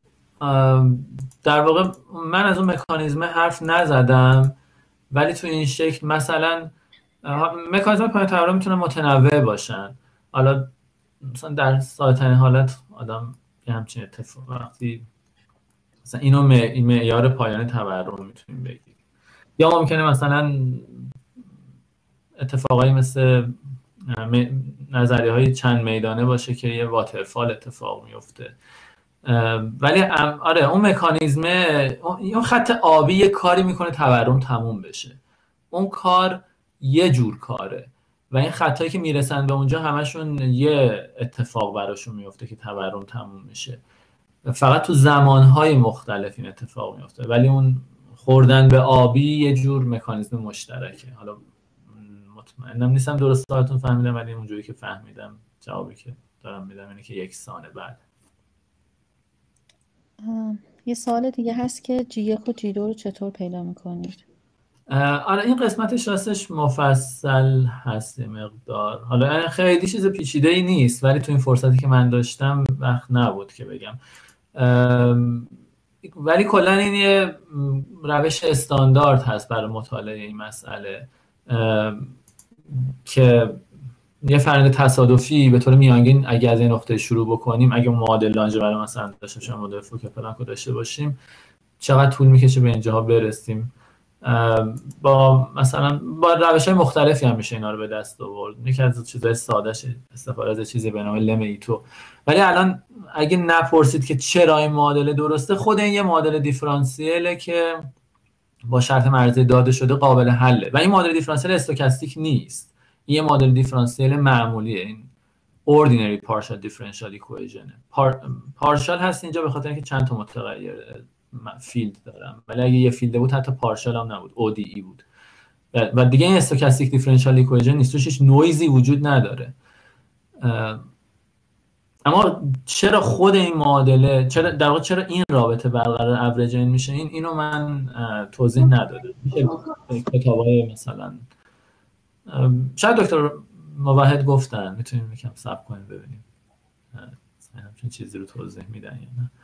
در واقع من از اون مکانیزم حرف نزدم، ولی تو این شکل مثلا مکانیزم پایان تورم میتونن متنوع باشن. حالا مثلا در ساده‌ترین حالت آدم یه همچین اتفاق وقتی مثلا اینو معیار پایان تورم میتونیم بگیم، یا ممکنه مثلا اتفاقایی مثل نظریه‌های چند میدانه باشه که یه واترفال اتفاق میفته. ولی آره اون مکانیزم، اون خط آبی یه کاری میکنه تورم تموم بشه، اون کار یه جور کاره و این خطایی که میرسن به اونجا همشون یه اتفاق براشون میفته که تورم تموم میشه، فقط تو زمانهای مختلف این اتفاق میفته. ولی اون خوردن به آبی یه جور مکانیزم مشترکه. حالا مطمئنم نیستم درست سوالتون فهمیدم، ولی اونجوری که فهمیدم جوابی که دارم میدم اینه که یکسانه. بعد یه سوال دیگه هست که G1 و G2 رو چطور پیدا میکنید؟ آره این قسمتش راستش مفصل هست یه مقدار. حالا خیلی چیز پیچیده‌ای نیست، ولی تو این فرصتی که من داشتم وقت نبود که بگم. ولی کلا این یه روش استاندارد هست برای مطالعه این مسئله که یه فرآیند تصادفی به طور میانگین اگه از این نقطه شروع بکنیم، اگه معادل لانژ برای مثلا داشته باشیم، مدل فوکو پلانکو داشته باشیم، چقدر طول میکشه به اینجاها برسیم. با مثلا با روش‌های مختلفی هم میشه اینا رو به دست آورد. یکی از چیزهای سادهش استفاده از چیزی به نام لم ایتو. ولی الان اگه نپرسید که چرا این معادله درسته، خود این یه معادله دیفرانسیله که با شرط مرزی داده شده قابل حله و این معادله دیفرانسیل استوکاستیک نیست، این یه معادله دیفرانسیل معمولیه. این ordinary partial differential equation پارشال هست اینجا به خاطر اینکه چند تا متغیر فیلد دارم، ولی اگه یه فیلد بود حتی پارشال هم نبود، ODE بود و دیگه این استوکاستیک دیفرنشیال ایکویشن نیست، توش هیچ نویزی وجود نداره. اما چرا خود این معادله، چرا در واقع چرا این رابطه برقرار اوریج این میشه، اینو من توضیح ندادم. میشه کتابای مثلا شاید دکتر موحد گفتن، میتونیم یکم صبر کنیم ببینیم همچین چیزی رو توضیح میدن یا نه.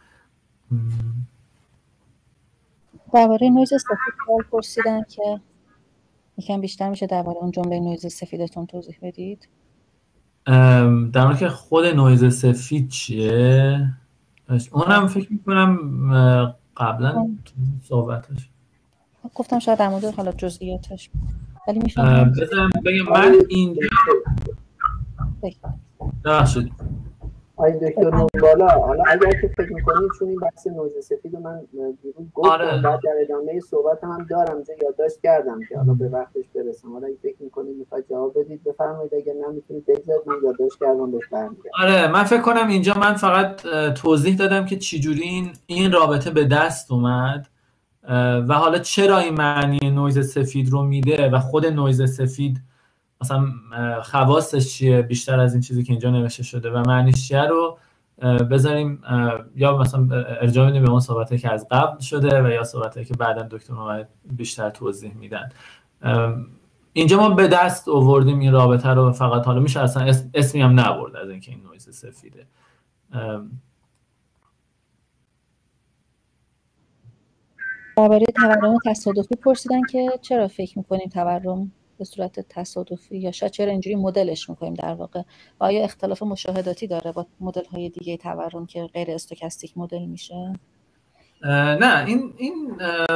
درباره نویز سفید سوال پرسیدن که یکم بیشتر میشه درباره اون جمله نویز سفیدتون توضیح بدید؟ در مورد که خود نویز سفید چیه؟ اونم فکر میکنم قبلا صحبتش گفتم شاید در مورد حالا جزئیاتش، ولی میفهمم. بگم من اینجا ببخشید آقای دکتر نوربالا، حالا اگر که فکر میکنید چون این بحث نویز سفید رو من دیروز گفتم، بعد در ادامه صحبت هم دارم چه یادداشت کردم که حالا به وقتش برسم. حالا اگه فکر میکنید میخواید جواب بدید بفرمایید، اگر نمیتونید بگذارید من یادداشت کردم بهش برمیگردم. آره من فکر کنم اینجا من فقط توضیح دادم که چجوری این رابطه به دست اومد و حالا چرا این معنی نویز سفید رو میده و خود نویز سفید مثلا خواصش چیه بیشتر از این چیزی که اینجا نوشته شده و معنیش چیه رو بذاریم، یا مثلا ارجاع بدیم به اون صحبتی که از قبل شده و یا صحبتی که بعدا دکتر محمد بیشتر توضیح میدن. اینجا ما به دست آوردیم این رابطه رو، فقط حالا میشه اصلا اسمی هم نبرد از اینکه این نویز سفیده. درباره تورم تصادفی پرسیدن که چرا فکر میکنیم تورم به صورت تصادفی، یا شاید چرا اینجوری مدلش میکنیم در واقع، و آیا اختلاف مشاهداتی داره با مدل های دیگه تورم که غیر استوکاستیک مدل میشه؟ نه این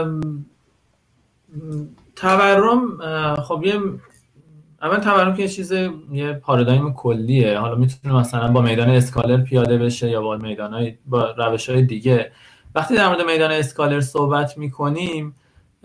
تورم خب اول تورم که یه پارادایم کلیه، حالا میتونه مثلا با میدان اسکالر پیاده بشه یا با روش‌های دیگه. وقتی در مورد میدان اسکالر صحبت میکنیم،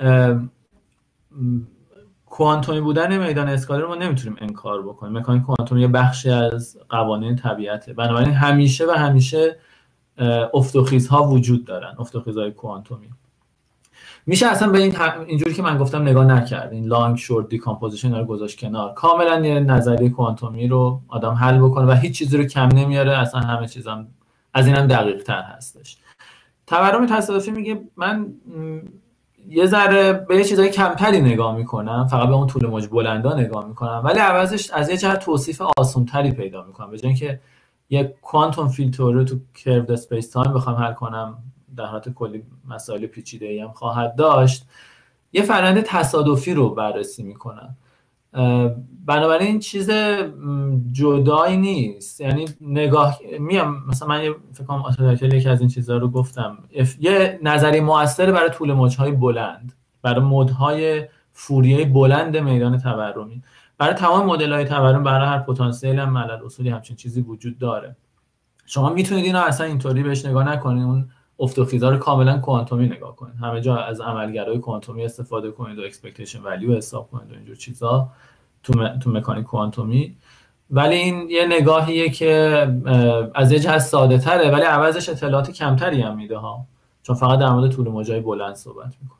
کوانتومی بودن میدان اسکالر رو ما نمیتونیم انکار بکنیم. مکانیک کوانتومی یه بخشی از قوانین طبیعته، بنابراین همیشه افت و خیزها وجود دارن، افت و خیزهای کوانتومی. میشه اصلا به اینجوری که من گفتم نگاه نکرد، این لانگ شورت دیکامپوزیشن رو گذاشت کنار، کاملا یه نظریه کوانتومی رو آدم حل بکنه و هیچ چیزی رو کم نمیاره، اصلا همه چیزام از اینم دقیق تر هستش. تورم تصادفی میگه من یه ذره به یه چیزای کمتری نگاه میکنم، فقط به اون طول موج بلندا نگاه میکنم، ولی عوضش از یه جهت توصیف آسان‌تری پیدا میکنم. به جای اینکه یک کوانتوم فیلد رو تو کروود اسپیس تایم بخوام حل کنم، در حالت کلی مسائل پیچیده‌ای هم خواهد داشت، یه فرآیند تصادفی رو بررسی میکنم. بنابراین این چیز جدایی نیست، یعنی نگاه مثلا من فکر کنم آتوریتل یکی از این چیزها رو گفتم، یه نظریه مؤثر برای طول موج‌های بلند، برای مدهای فوریه بلند میدان تورمی، برای تمام مدل‌های تورم، برای هر پتانسیل هم علل اصولی همچین چیزی وجود داره. شما میتونید اینو اصلا اینطوری بهش نگاه نکنید، اون افت و خیزها رو کاملا کوانتومی نگاه کنید، همه جا از عملگرای کوانتومی استفاده کنید و اکسپکتیشن ولیو حساب کنید و اینجور چیزا تو مکانیک کوانتومی. ولی این یه نگاهیه که از یه جهت ساده تره، ولی عوضش اطلاعات کمتری هم میده ها، چون فقط در مورد طول موجای بلند صحبت میکنه.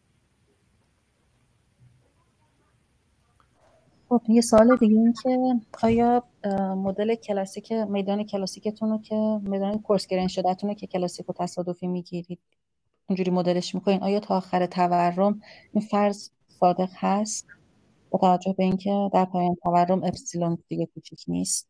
خب یه سوال دیگه این که آیا مدل کلاسیک میدان کلاسیکتون رو که میدان کورس گرین شدهتون رو که کلاسیک و تصادفی میگیرید اینجوری مدلش میکنین، آیا تا آخر تورم این فرض صادق هست با توجه به اینکه در پایان تورم اپسیلون دیگه کوچیک نیست؟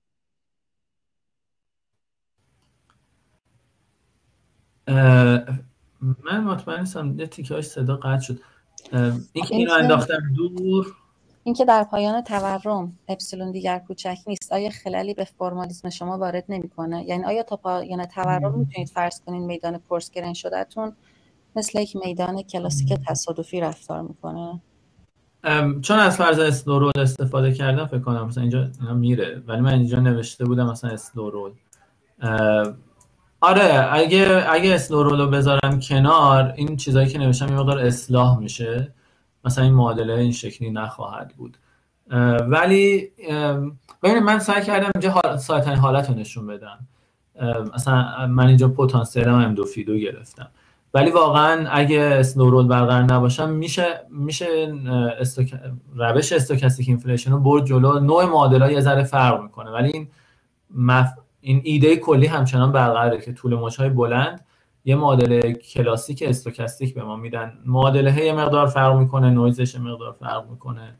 من مطمئن نیستم، یه تیکه‌اش صدا قطع شد. اینکه اینو انداختم دور، اینکه در پایان تورم اپسیلون دیگر کوچک نیست، آیا خللی به فرمالیسم شما وارد نمیکنه؟ یعنی آیا تا پایان تورم میتونید فرض کنین میدان کورس گرین شدهتون مثل یک میدان کلاسیک تصادفی رفتار میکنه؟ چون از فرض اسلو رول استفاده کردم فکر کنم مثلا اینجا اینا میره، ولی من اینجا نوشته بودم مثلا اسلو رول. آره اگه اسلو رول رو بذارم کنار، این چیزایی که نوشتم یه مقدار اصلاح میشه، مثلا این معادله این شکلی نخواهد بود. ولی ببینید من سعی کردم اینجا سایتن حالت رو نشون بدم. مثلا من اینجا پتانسیلم ام دو فی دو گرفتم، ولی واقعا اگه اسلو رول برقرار نباشم میشه روش استوکاستیک اینفلیشن رو برد جلو، نوع معادل‌ها یه ذره فرق میکنه، ولی این ایده کلی همچنان برقراره که طول موج‌های بلند یه معادله کلاسیک استوکاستیک به ما میدن، معادله یه مقدار فرق میکنه، نویزش یه مقدار فرق میکنه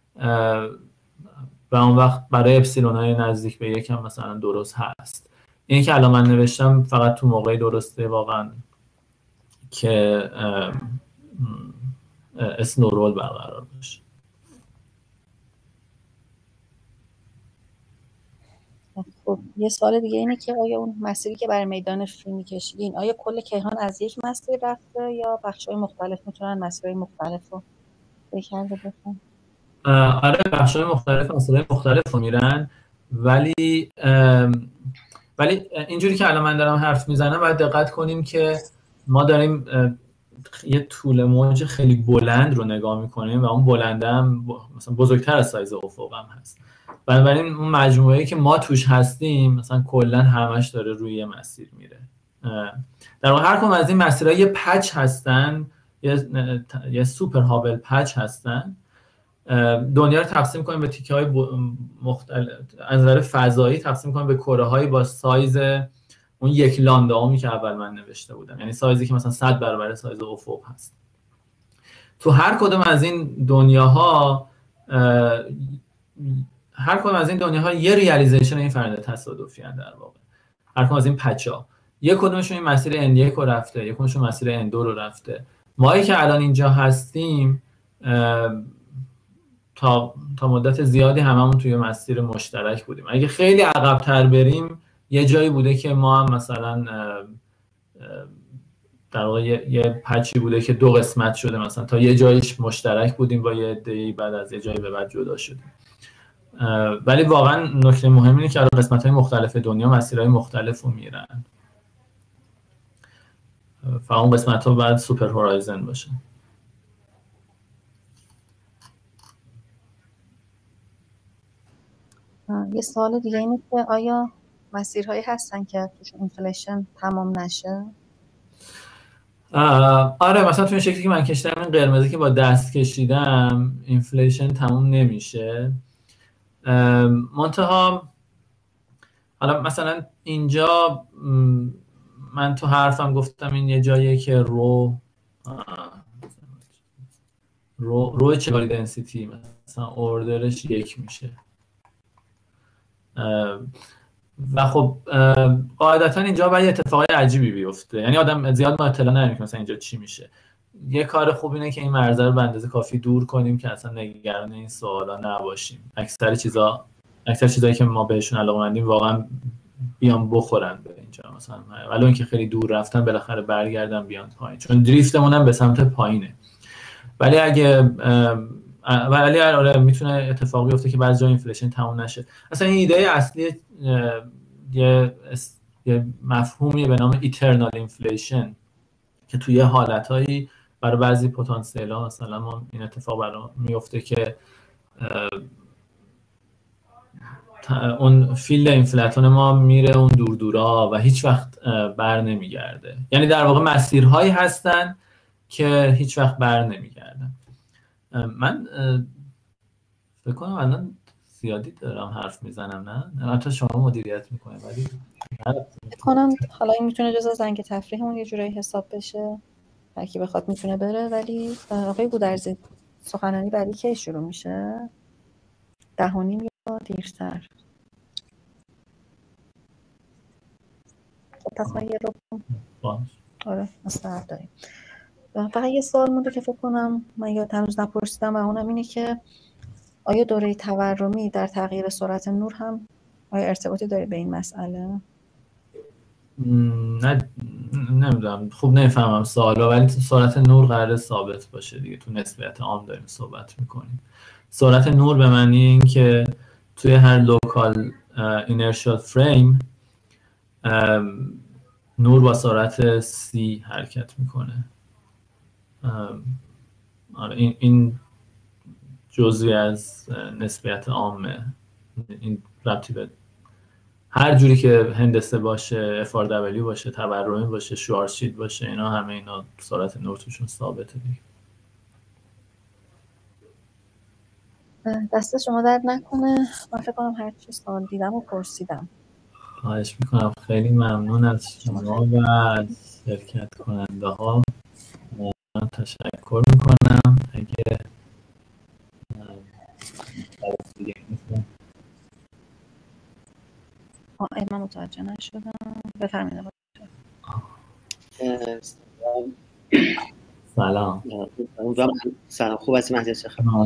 و اون وقت برای اپسیلون‌های نزدیک به یک هم مثلا درست هست. این که الان من نوشتم فقط تو موقعی درسته واقعا که اسلو رول برقرار باشه. خب یه سوال دیگه اینه که آیا اون مسیری که برای میدان فی میکشیدین، آیا کل کیهان از یک مسیر رفته یا بخش‌های مختلف میتونن مسیرهای مختلف رو بکرده باشن؟ آره بخش‌های مختلف مسیرهای مختلف رو میرن، ولی ولی اینجوری که الان من دارم حرف میزنم باید دقت کنیم که ما داریم یه طول موج خیلی بلند رو نگاه میکنیم و اون بلنده هم مثلا بزرگتر از سایز افق هم هست. بنابراین اون مجموعه‌ای که ما توش هستیم مثلا کلا همش داره روی یه مسیر میره. در واقع هر کدوم از این مسیرها یه پچ هستن، یه سوپر هابل پچ هستن. دنیا رو تقسیم کنیم به تیکه‌های مختلف از نظر فضایی، تقسیم کنیم به کره‌هایی با سایز اون یک لاندامی که اول من نوشته بودم، یعنی سایزی که مثلا 100 برابر سایز افق هست. تو هر کدوم از این دنیاها یه ریالیزیشن این فرآیند تصادفی ان. در واقع هر کدوم از این پچ‌ها یک کدومشون این مسیر N1 رو رفته، یک کدومشون مسیر N2 رو رفته. مایی که الان اینجا هستیم تا مدت زیادی هممون توی مسیر مشترک بودیم. اگه خیلی عقب‌تر بریم یه جایی بوده که ما هم مثلا در واقع یه پچی بوده که دو قسمت شده، مثلا تا یه جایش مشترک بودیم با یه عده‌ای، بعد از یه جایی به بعد جدا شدیم. ولی واقعا نکته مهم اینه که الان قسمت‌های مختلف دنیا مسیرهای مختلف رو میرن. فقط اون قسمت‌ها بعد سوپر هورایزن باشه. یه سوال دیگه اینه که آیا مسیرهایی هستن که توش اینفلیشن تمام نشه؟ آره، مثلا تو این شکلی که من کشیدم، این قرمزی که با دست کشیدم، اینفلیشن تموم نمیشه. منتها حالا مثلا اینجا من تو حرفم گفتم این یه جاییه که رو چگالی دنسیتی مثلا اوردرش 1 میشه و خب قاعدتا اینجا باید اتفاقای عجیبی بیفته، یعنی آدم زیاد ما اطلاع نداریم که مثلا اینجا چی میشه. یه کار خوب اینه که این مرزه رو به اندازه کافی دور کنیم که اصلا نگران این سوالا نباشیم. اکثر چیزایی که ما بهشون علاقه‌مندیم واقعا بیان بخورن به اینجا، مثلا ولی اینکه خیلی دور رفتن بالاخره برگردن بیان پایین، چون دریفتمون هم به سمت پایینه. ولی آره میتونه اتفاق بیفته که بعضی جا اینفلیشن تموم نشه. اصلا این ایده اصلی یه مفهومی به نام ایترنال اینفلیشن که توی حالتایی برای بعضی پتانسیل‌ها مثلا ما این اتفاق برای میفته که اون فیلد اینفلاتون ما میره اون دورا و هیچ وقت بر نمیگرده. یعنی در واقع مسیرهایی هستن که هیچ وقت بر نمیگردن. من فکر کنم الان زیادی دارم حرف میزنم، نه حتی شما مدیریت میکنید، ولی فکر کنم حالا این میتونه جزء زنگ تفریحمون یه جورایی حساب بشه، هر کی بخواد میتونه بره. ولی آقای گودرزی سخنرانی بعدی کی شروع میشه؟ 10:30 یا دیرتر؟ پس ما یه رو آره مستعد داریم. فقط یه سوال مونده که فکر کنم من هنوز نپرسیدم و اونم اینه که آیا دوره تورمی در تغییر سرعت نور هم آیا ارتباطی داره به این مسئله؟ نه نمیدونم، خوب نمیفهمم سوالو، ولی سرعت نور قراره ثابت باشه دیگه. تو نسبیت عام داریم صحبت میکنیم. سرعت نور به معنی این که توی هر لوکال اینرشیال فریم نور با سرعت c حرکت میکنه. این جزئی از نسبیت عامه. این ربطی به هر جوری که هندسه باشه، FRW باشه، تورمی باشه، شوارزشیلد باشه، اینا همه اینا سرعت نور توشون ثابته دیگه. دست شما درد نکنه. من فکر کنم هر چی سوال دیدم و پرسیدم. خواهش میکنم. خیلی ممنون از شما و از شرکت کننده ها. من تشکر میکنم. اگه من متوجه نشدم. بفرمایید. سلام. سلام، خوب هستی مهدی؟ چه خبر؟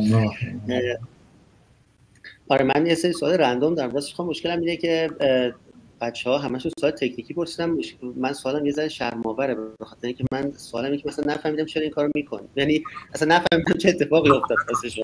آره، من یه سری سوال رندوم دارم. راستش خب مشکلم اینه که بچه‌ها همشون سوال تکنیکی پرسیدن. من سوالم یه ذره شرم‌آوره، به خاطر اینکه من سوالم اینه که مثلا نفهمیدم چرا این کارو می‌کنی، یعنی اصلا نفهمیدم چه اتفاقی افتاد واسه.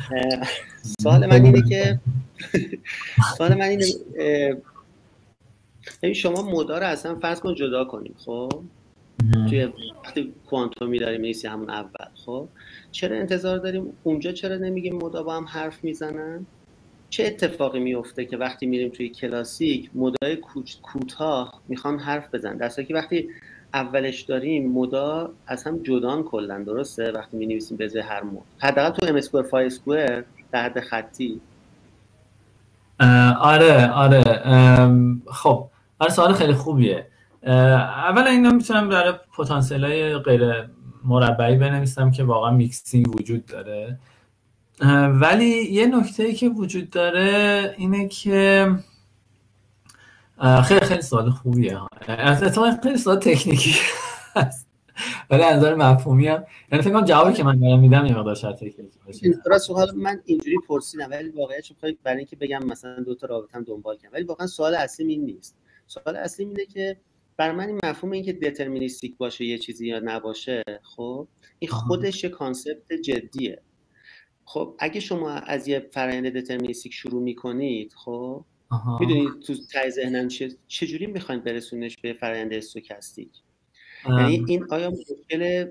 سوال من اینه ببین شما مدا رو اصلا فرض کن جدا کنیم، خب توی وقتی کوانتومی داریم می‌نویسیم همون اول، خب چرا انتظار داریم اونجا چرا نمیگیم مدا با هم حرف میزنن؟ چه اتفاقی میفته که وقتی میریم توی کلاسیک مدای کوتاه میخوان حرف بزنن، در صورتی که وقتی اولش داریم مدا از هم جدان کلا، درسته؟ وقتی می‌نویسیم به جای هر مود، حداقل تو ام اسکوئر فای اسکوئر در حد خطی. آره خب آره سوال خیلی خوبیه. اولا اینا میتونم برای پتانسیل‌های غیر مربعی بنویسم که واقعا میکسینگ وجود داره، ولی یه نکته‌ای که وجود داره اینه که خیلی سوال خوبیه، اتفاقا خیلی سوال تکنیکی هست ولی از نظر مفهومی هم یعنی فکر کنم جوابی که من دارم میدم یه مقدار شاید تکنیکی باشه. راست حالا من اینجوری پرسیدم ولی واقعیتش می‌خوام برای اینکه بگم مثلا دو تا رابطه‌ام دنبال کنم، ولی واقعا سوال اصلی این نیست. سوال اصلی اینه که برای من این مفهوم این که دترمینیستیک باشه یه چیزی یا نباشه، خب این خودش یه کانسپت جدیه. خب اگه شما از یه فرآیند دترمینیستیک شروع می‌کنید، خب میدونید تو ته ذهنم چجوری می‌خواید برسونش به فرآیند استوکاستیک؟ یعنی این آیا مشکل،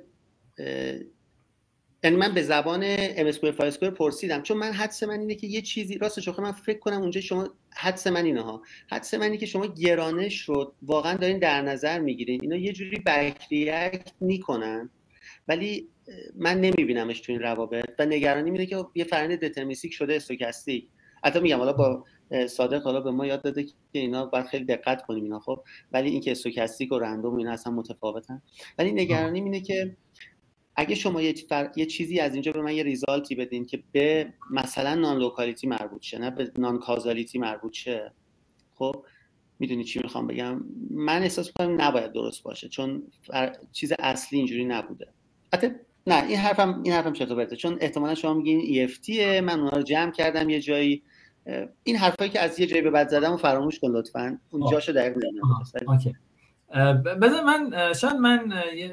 یعنی من به زبان ام اسکوئر فای اسکوئر پرسیدم، چون من حدس من اینه که یه چیزی راستش من فکر کنم اونجا شما حدس من اینه که شما گرانش رو واقعا دارین در نظر میگیرین، اینا یه جوری بک ریاکت میکنن ولی من نمیبینمش تو این روابط و نگرانی میده که یه فرآیند دترمینیستیک شده استوکاستیک. حتی میگم حالا با صادق حالا به ما یاد داده که اینا باید خیلی دقت کنیم اینا، خب ولی این که استوکاستیک و رندوم اینا اصلا متفاوتن. ولی نگرانی اینه که اگه شما یه چیزی از اینجا به من یه ریزالتی بدین که به مثلا نان لوکالیتی مربوط شه، نه به نان کازالیتی مربوط شه، خب میدونی چی میخوام بگم؟ من احساس میکنم نباید درست باشه چون چیز اصلی اینجوری نبوده. حتی نه این حرفم چطور برده، چون احتمالا شما میگین EFTه، من اونها رو جمع کردم یه جایی. این حرفایی که از یه جایی به بعد زدم رو فراموش کن لطفاً، اون جاشو دقیق نمیدونم. اوکی بذار من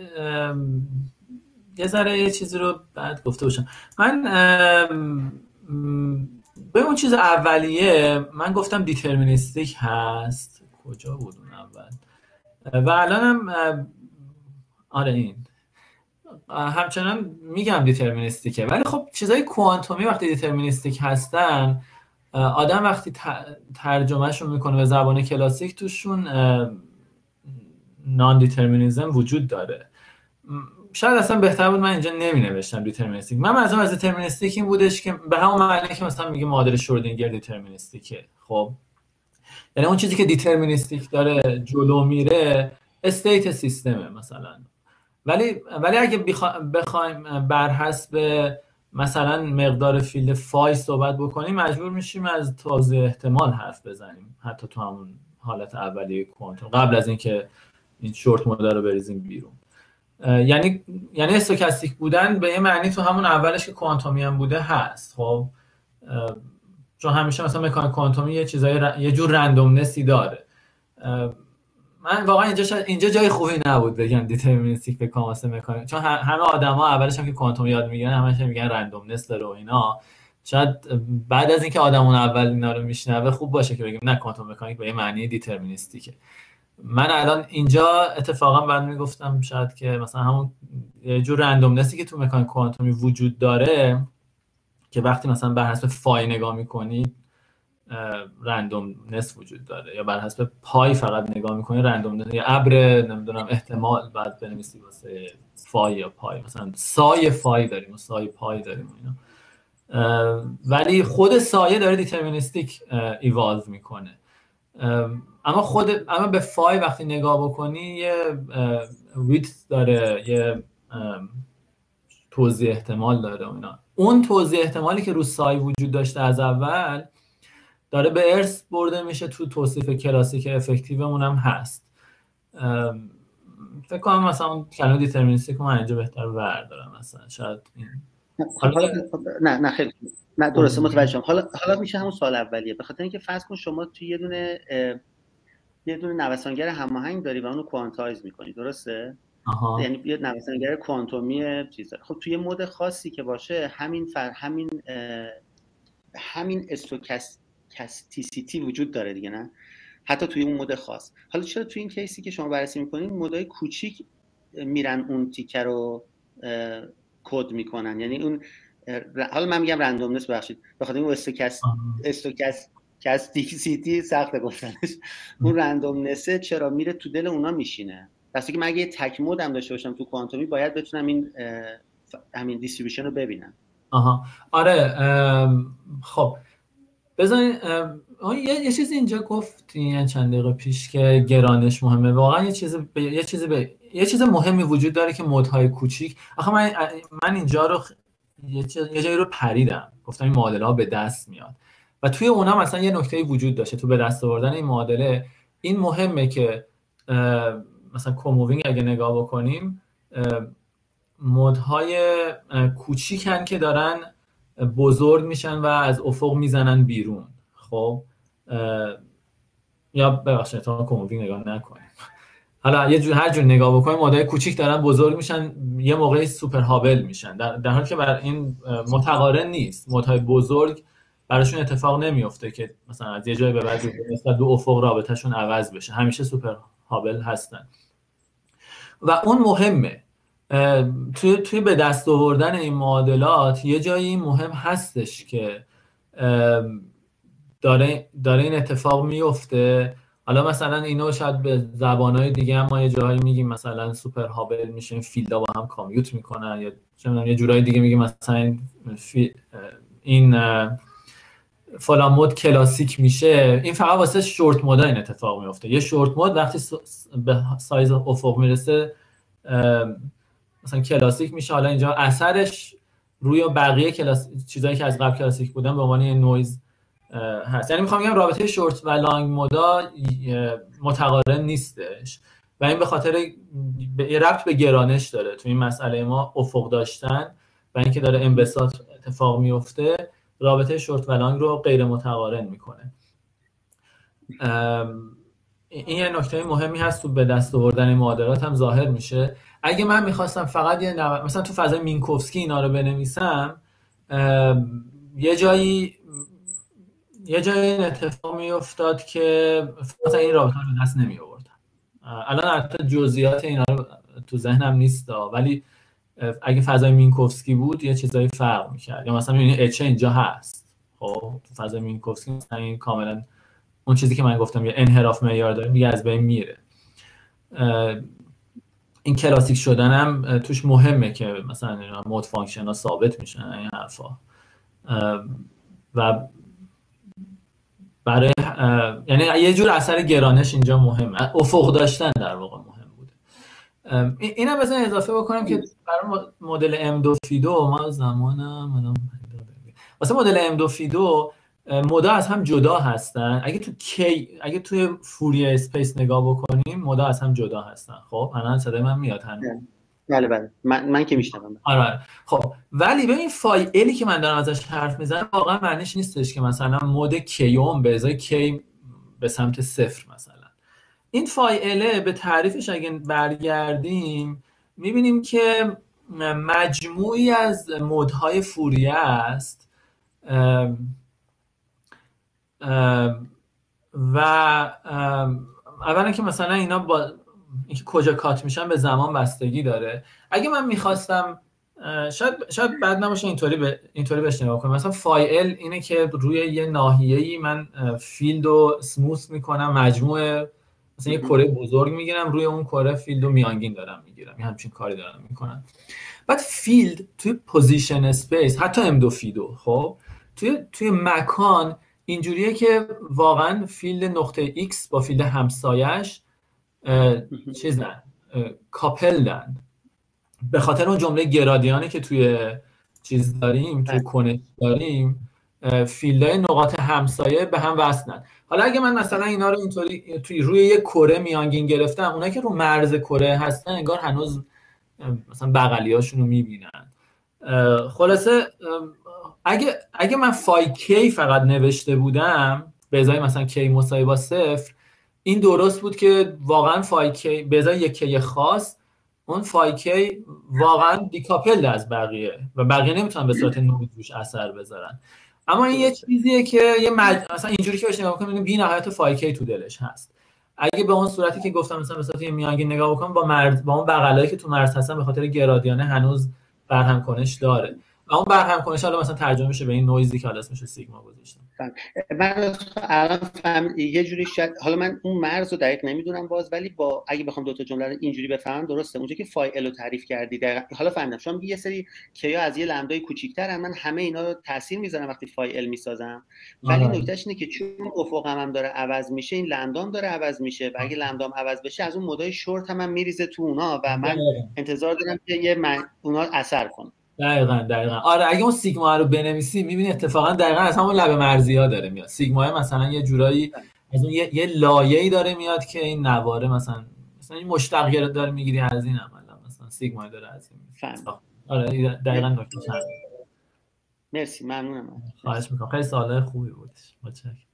یه ذره یه چیزی رو بعد گفته باشم. من به اون چیز اولیه من گفتم دیترمینیستیک هست، کجا بود اون اول؟ و الانم آره این همچنان میگم دیترمینیستیکه، ولی خب چیزای کوانتومی وقتی دیترمینیستیک هستن آدم وقتی ترجمهشون میکنه به زبان کلاسیک توشون نان دیترمینیزم وجود داره. شاید اصلا بهتر بود من اینجا نمی نوشتم دیترمینیستیک. من منظورم از دیترمینیستیک این بودش که به همون معنی که مثلا میگه معادله شرودینگر دیترمینیستیکه. خب یعنی اون چیزی که دیترمینیستیک داره جلو میره استیت سیستمه مثلا، ولی اگه بخوایم بر حسب مثلا مقدار فیلد فای صحبت بکنیم مجبور میشیم از توزیع احتمال حرف بزنیم، حتی تو همون حالت اولیه کوانتوم قبل از اینکه این شورت مدل رو بریزیم بیرون. یعنی استوکاستیک بودن به یه معنی تو همون اولش که کوانتومی هم بوده هست. خب چون همیشه مثلا مکانیک کوانتومی یه جور رندومنسی داره. من واقعا اینجا جای خوبی نبود بگم دیترمینیستیک به کاماسه مکانیک، چون همه آدما اولش هم که کوانتوم یاد میگیرن همش میگن رندومنس داره و اینا. شاید بعد از اینکه آدمون اول اینا رو میشنوه خوب باشه که بگیم نه کوانتوم مکانیک به یه معنی دیترمینیستیکه. من الان اینجا اتفاقا بعد میگفتم شاید که مثلا همون یه جور رندومنسی که تو مکانیک کوانتومی وجود داره که وقتی مثلا بر حسب فای نگاه میکنید رندومنس وجود داره، یا بر حسب پای فقط نگاه میکنی رندومنس، یا ابر نمیدونم احتمال بعد بنویسی واسه فای یا پای، مثلا سایه فای داریم و سایه پای داریم اینا. ولی خود سایه داره دیترمینیستیک ایوالو میکنه. اما به فای وقتی نگاه بکنی یه ویدث داره، یه توزیع احتمال داره و اینا. اون توزیع احتمالی که رو سای وجود داشته از اول داره به ارث برده میشه تو توصیف کلاسیک افکتیومون هم هست. فکر کنم مثلا کلمه دیترمینیستیک من اینجا بهتر بردارم مثلا شاید این نه خیلی نه درسته متوجه شدم. حالا میشه همون سوال اولیه، به خاطر اینکه فرض کن شما تو یه دونه نوسانگر هماهنگ داری و اونو کوانتایز میکنی، درسته؟ یعنی یه نوسانگر کوانتومی چیزا. خب توی مود خاصی که باشه همین استوکاستیسیتی وجود داره دیگه، نه؟ حتی توی اون مود خاص. حالا چرا توی این کیسی که شما بررسی میکنین مودای کوچیک میرن اون تیکر رو کد میکنن؟ یعنی اون حالا من میگم رندومنس، بخشید بخاطر این استوکاستیسیتی سخت گفتنش، اون رندومنسه چرا میره تو دل اونا میشینه؟ واسه که من اگه تک مودم داشته باشم تو کوانتومی باید بتونم این همین دیستریبیوشن رو ببینم. آره. خب بذارین یه چیزی اینجا گفتین چند دقیقه پیش که گرانش مهمه. واقعا یه چیز مهمی وجود داره که مودهای کوچیک. آخه من اینجا رو یه جایی رو پریدم، گفتم این معادله ها به دست میاد و توی اونا مثلا یه نکته وجود داشته تو به دست آوردن این معادله. این مهمه که مثلا کومووینگ اگه نگاه بکنیم مودهای کوچیکن که دارن بزرگ میشن و از افق میزنن بیرون. خب یا ببخشید تا کومووینگ نگاه نکنیم، حالا هر جور نگاه بکنیم مودهای کوچیک دارن بزرگ میشن، یه موقعی سوپر هابل میشن، در حالی که برای این متقارن نیست. مودهای بزرگ براشون اتفاق نمیفته که مثلا از یه جای به بعد مثلا دو افق رابطهشون عوض بشه، همیشه سوپر هابل هستن و اون مهمه. توی به دست آوردن این معادلات یه جایی مهم هستش که داره این اتفاق میفته. حالا مثلا اینو شاید به زبانهای دیگه هم ما یه جایی میگیم مثلا سوپر هابل میشه، این فیلدها با هم کامیوت میکنن، یا چه یه جورای دیگه میگیم مثلا این فلان مود کلاسیک میشه. این فقط واسه شورت مود این اتفاق میفته. یه شورت مود وقتی به سایز افق میرسه مثلا کلاسیک میشه. حالا اینجا اثرش روی بقیه چیزایی که از قبل کلاسیک بودن به عنوان نویز هست. یعنی میخوام بگم رابطه شورت و لانگ مودا متقارن نیستش و این به خاطر یه ربط به گرانش داره. تو این مسئله ما افق داشتن و اینکه داره انبساط اتفاق میفته رابطه شورت و لانگ رو غیر متقارن میکنه. این یه نکته مهمی هست تو به دست آوردن معادلات هم ظاهر میشه. اگه من میخواستم فقط مثلا تو فضای مینکوفسکی اینا رو بنویسم، یه جایی این اتفاق میافتاد که مثلا این رابطه رو به دست نمی آوردم. الان حتی جزئیات اینا رو تو ذهنم نیست، ولی اگه فضای مینکوفسکی بود یه چیزایی فرق میکرد. یا مثلا این اچ اینجا هست، خب تو فضای مینکوفسکی مثلا این کاملا اون چیزی که من گفتم یه انحراف معیار داره دیگه از بین میره. این کلاسیک شدن هم توش مهمه که مثلا مود فانکشن ها ثابت میشن این حرفا و برای یعنی یه جور اثر گرانش اینجا مهمه. افق داشتن در واقع مهم بوده. اینم بذارید اضافه بکنم که برای مدل M2 فیدو ما زمانم واسه مدل M2 فیدو مودا از هم جدا هستن. اگه توی فوریه اسپیس نگاه بکنیم مودا از هم جدا هستن. خب الان صدای من میاد هنوز؟ بله من که میشنوم. آره. خب ولی ببین فایلی که من دارم ازش حرف میزنم واقعا معنیش نیستش که مثلا مود کیوم به ازای کی به سمت صفر مثلا. این فایله به تعریفش اگه برگردیم میبینیم که مجموعی از مودهای فوریه است و اولا که مثلا اینا با اینکه کجا کات میشن به زمان بستگی داره. اگه من میخواستم شاید بد نباشه اینطوری بهش نگاه کنم. مثلا فایل اینه که روی یه ناحیه‌ای من فیلد رو سموث میکنم، مجموعه مثلا یه کره بزرگ میگیرم، روی اون کره فیلد رو میانگین دارم میگیرم، یه همچین کاری دارم میکنم. بعد فیلد توی پوزیشن اسپیس حتی M2 فیدو خب توی مکان اینجوریه که واقعا فیلد نقطه X با فیلد همسایش چیزن کاپلدن به خاطر اون جمله گرادیانی که توی چیز داریم، توی کنش داریم، فیلدهای نقاط همسایه به هم وصلن. حالا اگه من مثلا اینا رو اینطوری توی روی یک کره میانگین گرفتم، اونایی که رو مرز کره هستن انگار هنوز مثلا بغلیاشون رو میبینن. خلاصه اگه من فای کی فقط نوشته بودم به ازای مثلا کی مساوی با 0، این درست بود که واقعا فای کی به ازای یک کی خاص اون فای کی واقعا دیکاپلد از بقیه و بقیه نمیتونن به صورت نویز روش اثر بذارن. اما این یه چیزیه که مثلا اینجوری که بهش نگاه کنیم بی نهایت فایکی تو دلش هست. اگه به اون صورتی که گفتم مثلا به صورت یه میانگین نگاه بکنم با اون بغلایی که تو مرز هستن به خاطر گرادیانه هنوز برهم کنش داره و اون برهم کنش حالا مثلا ترجمه میشه به این نویزی که حالا اسمش سیگما گذاشتم. من الان فهم یه جوری شاید، حالا من اون مرز رو دقیق نمیدونم باز، ولی اگه بخوام دو تا جمله رو اینجوری بفهمم درسته. اونجا که فایل رو تعریف کردی دقیقاً حالا فهمیدم. شما میگی یه سری کیا از یه لمدای کوچیک‌ترن، من همه اینا رو تاثیر میذارم وقتی فایل میسازم، ولی نکتهش اینه که چون افقم هم داره عوض میشه، این لمدام داره عوض میشه و اگه لمدام عوض بشه از اون مودای شورت هم میریزه تو اونا و من انتظار دارم که اونا اثر کنه. دقیقاً آره. اگه اون سیگما رو بنویسی میبینی اتفاقا دقیقاً از همون لب مرزی‌ها داره میاد. سیگما مثلا یه جورایی از اون یه لایه‌ای داره میاد که این نواره مثلا این مشتق گرفت داره میگیری از این عملا مثلا سیگما داره از این فهم. آره دقیقاً نکته. مرسی، ممنونم. خواهش می‌کنم. خیلی سوال خوبی بود. متشکرم.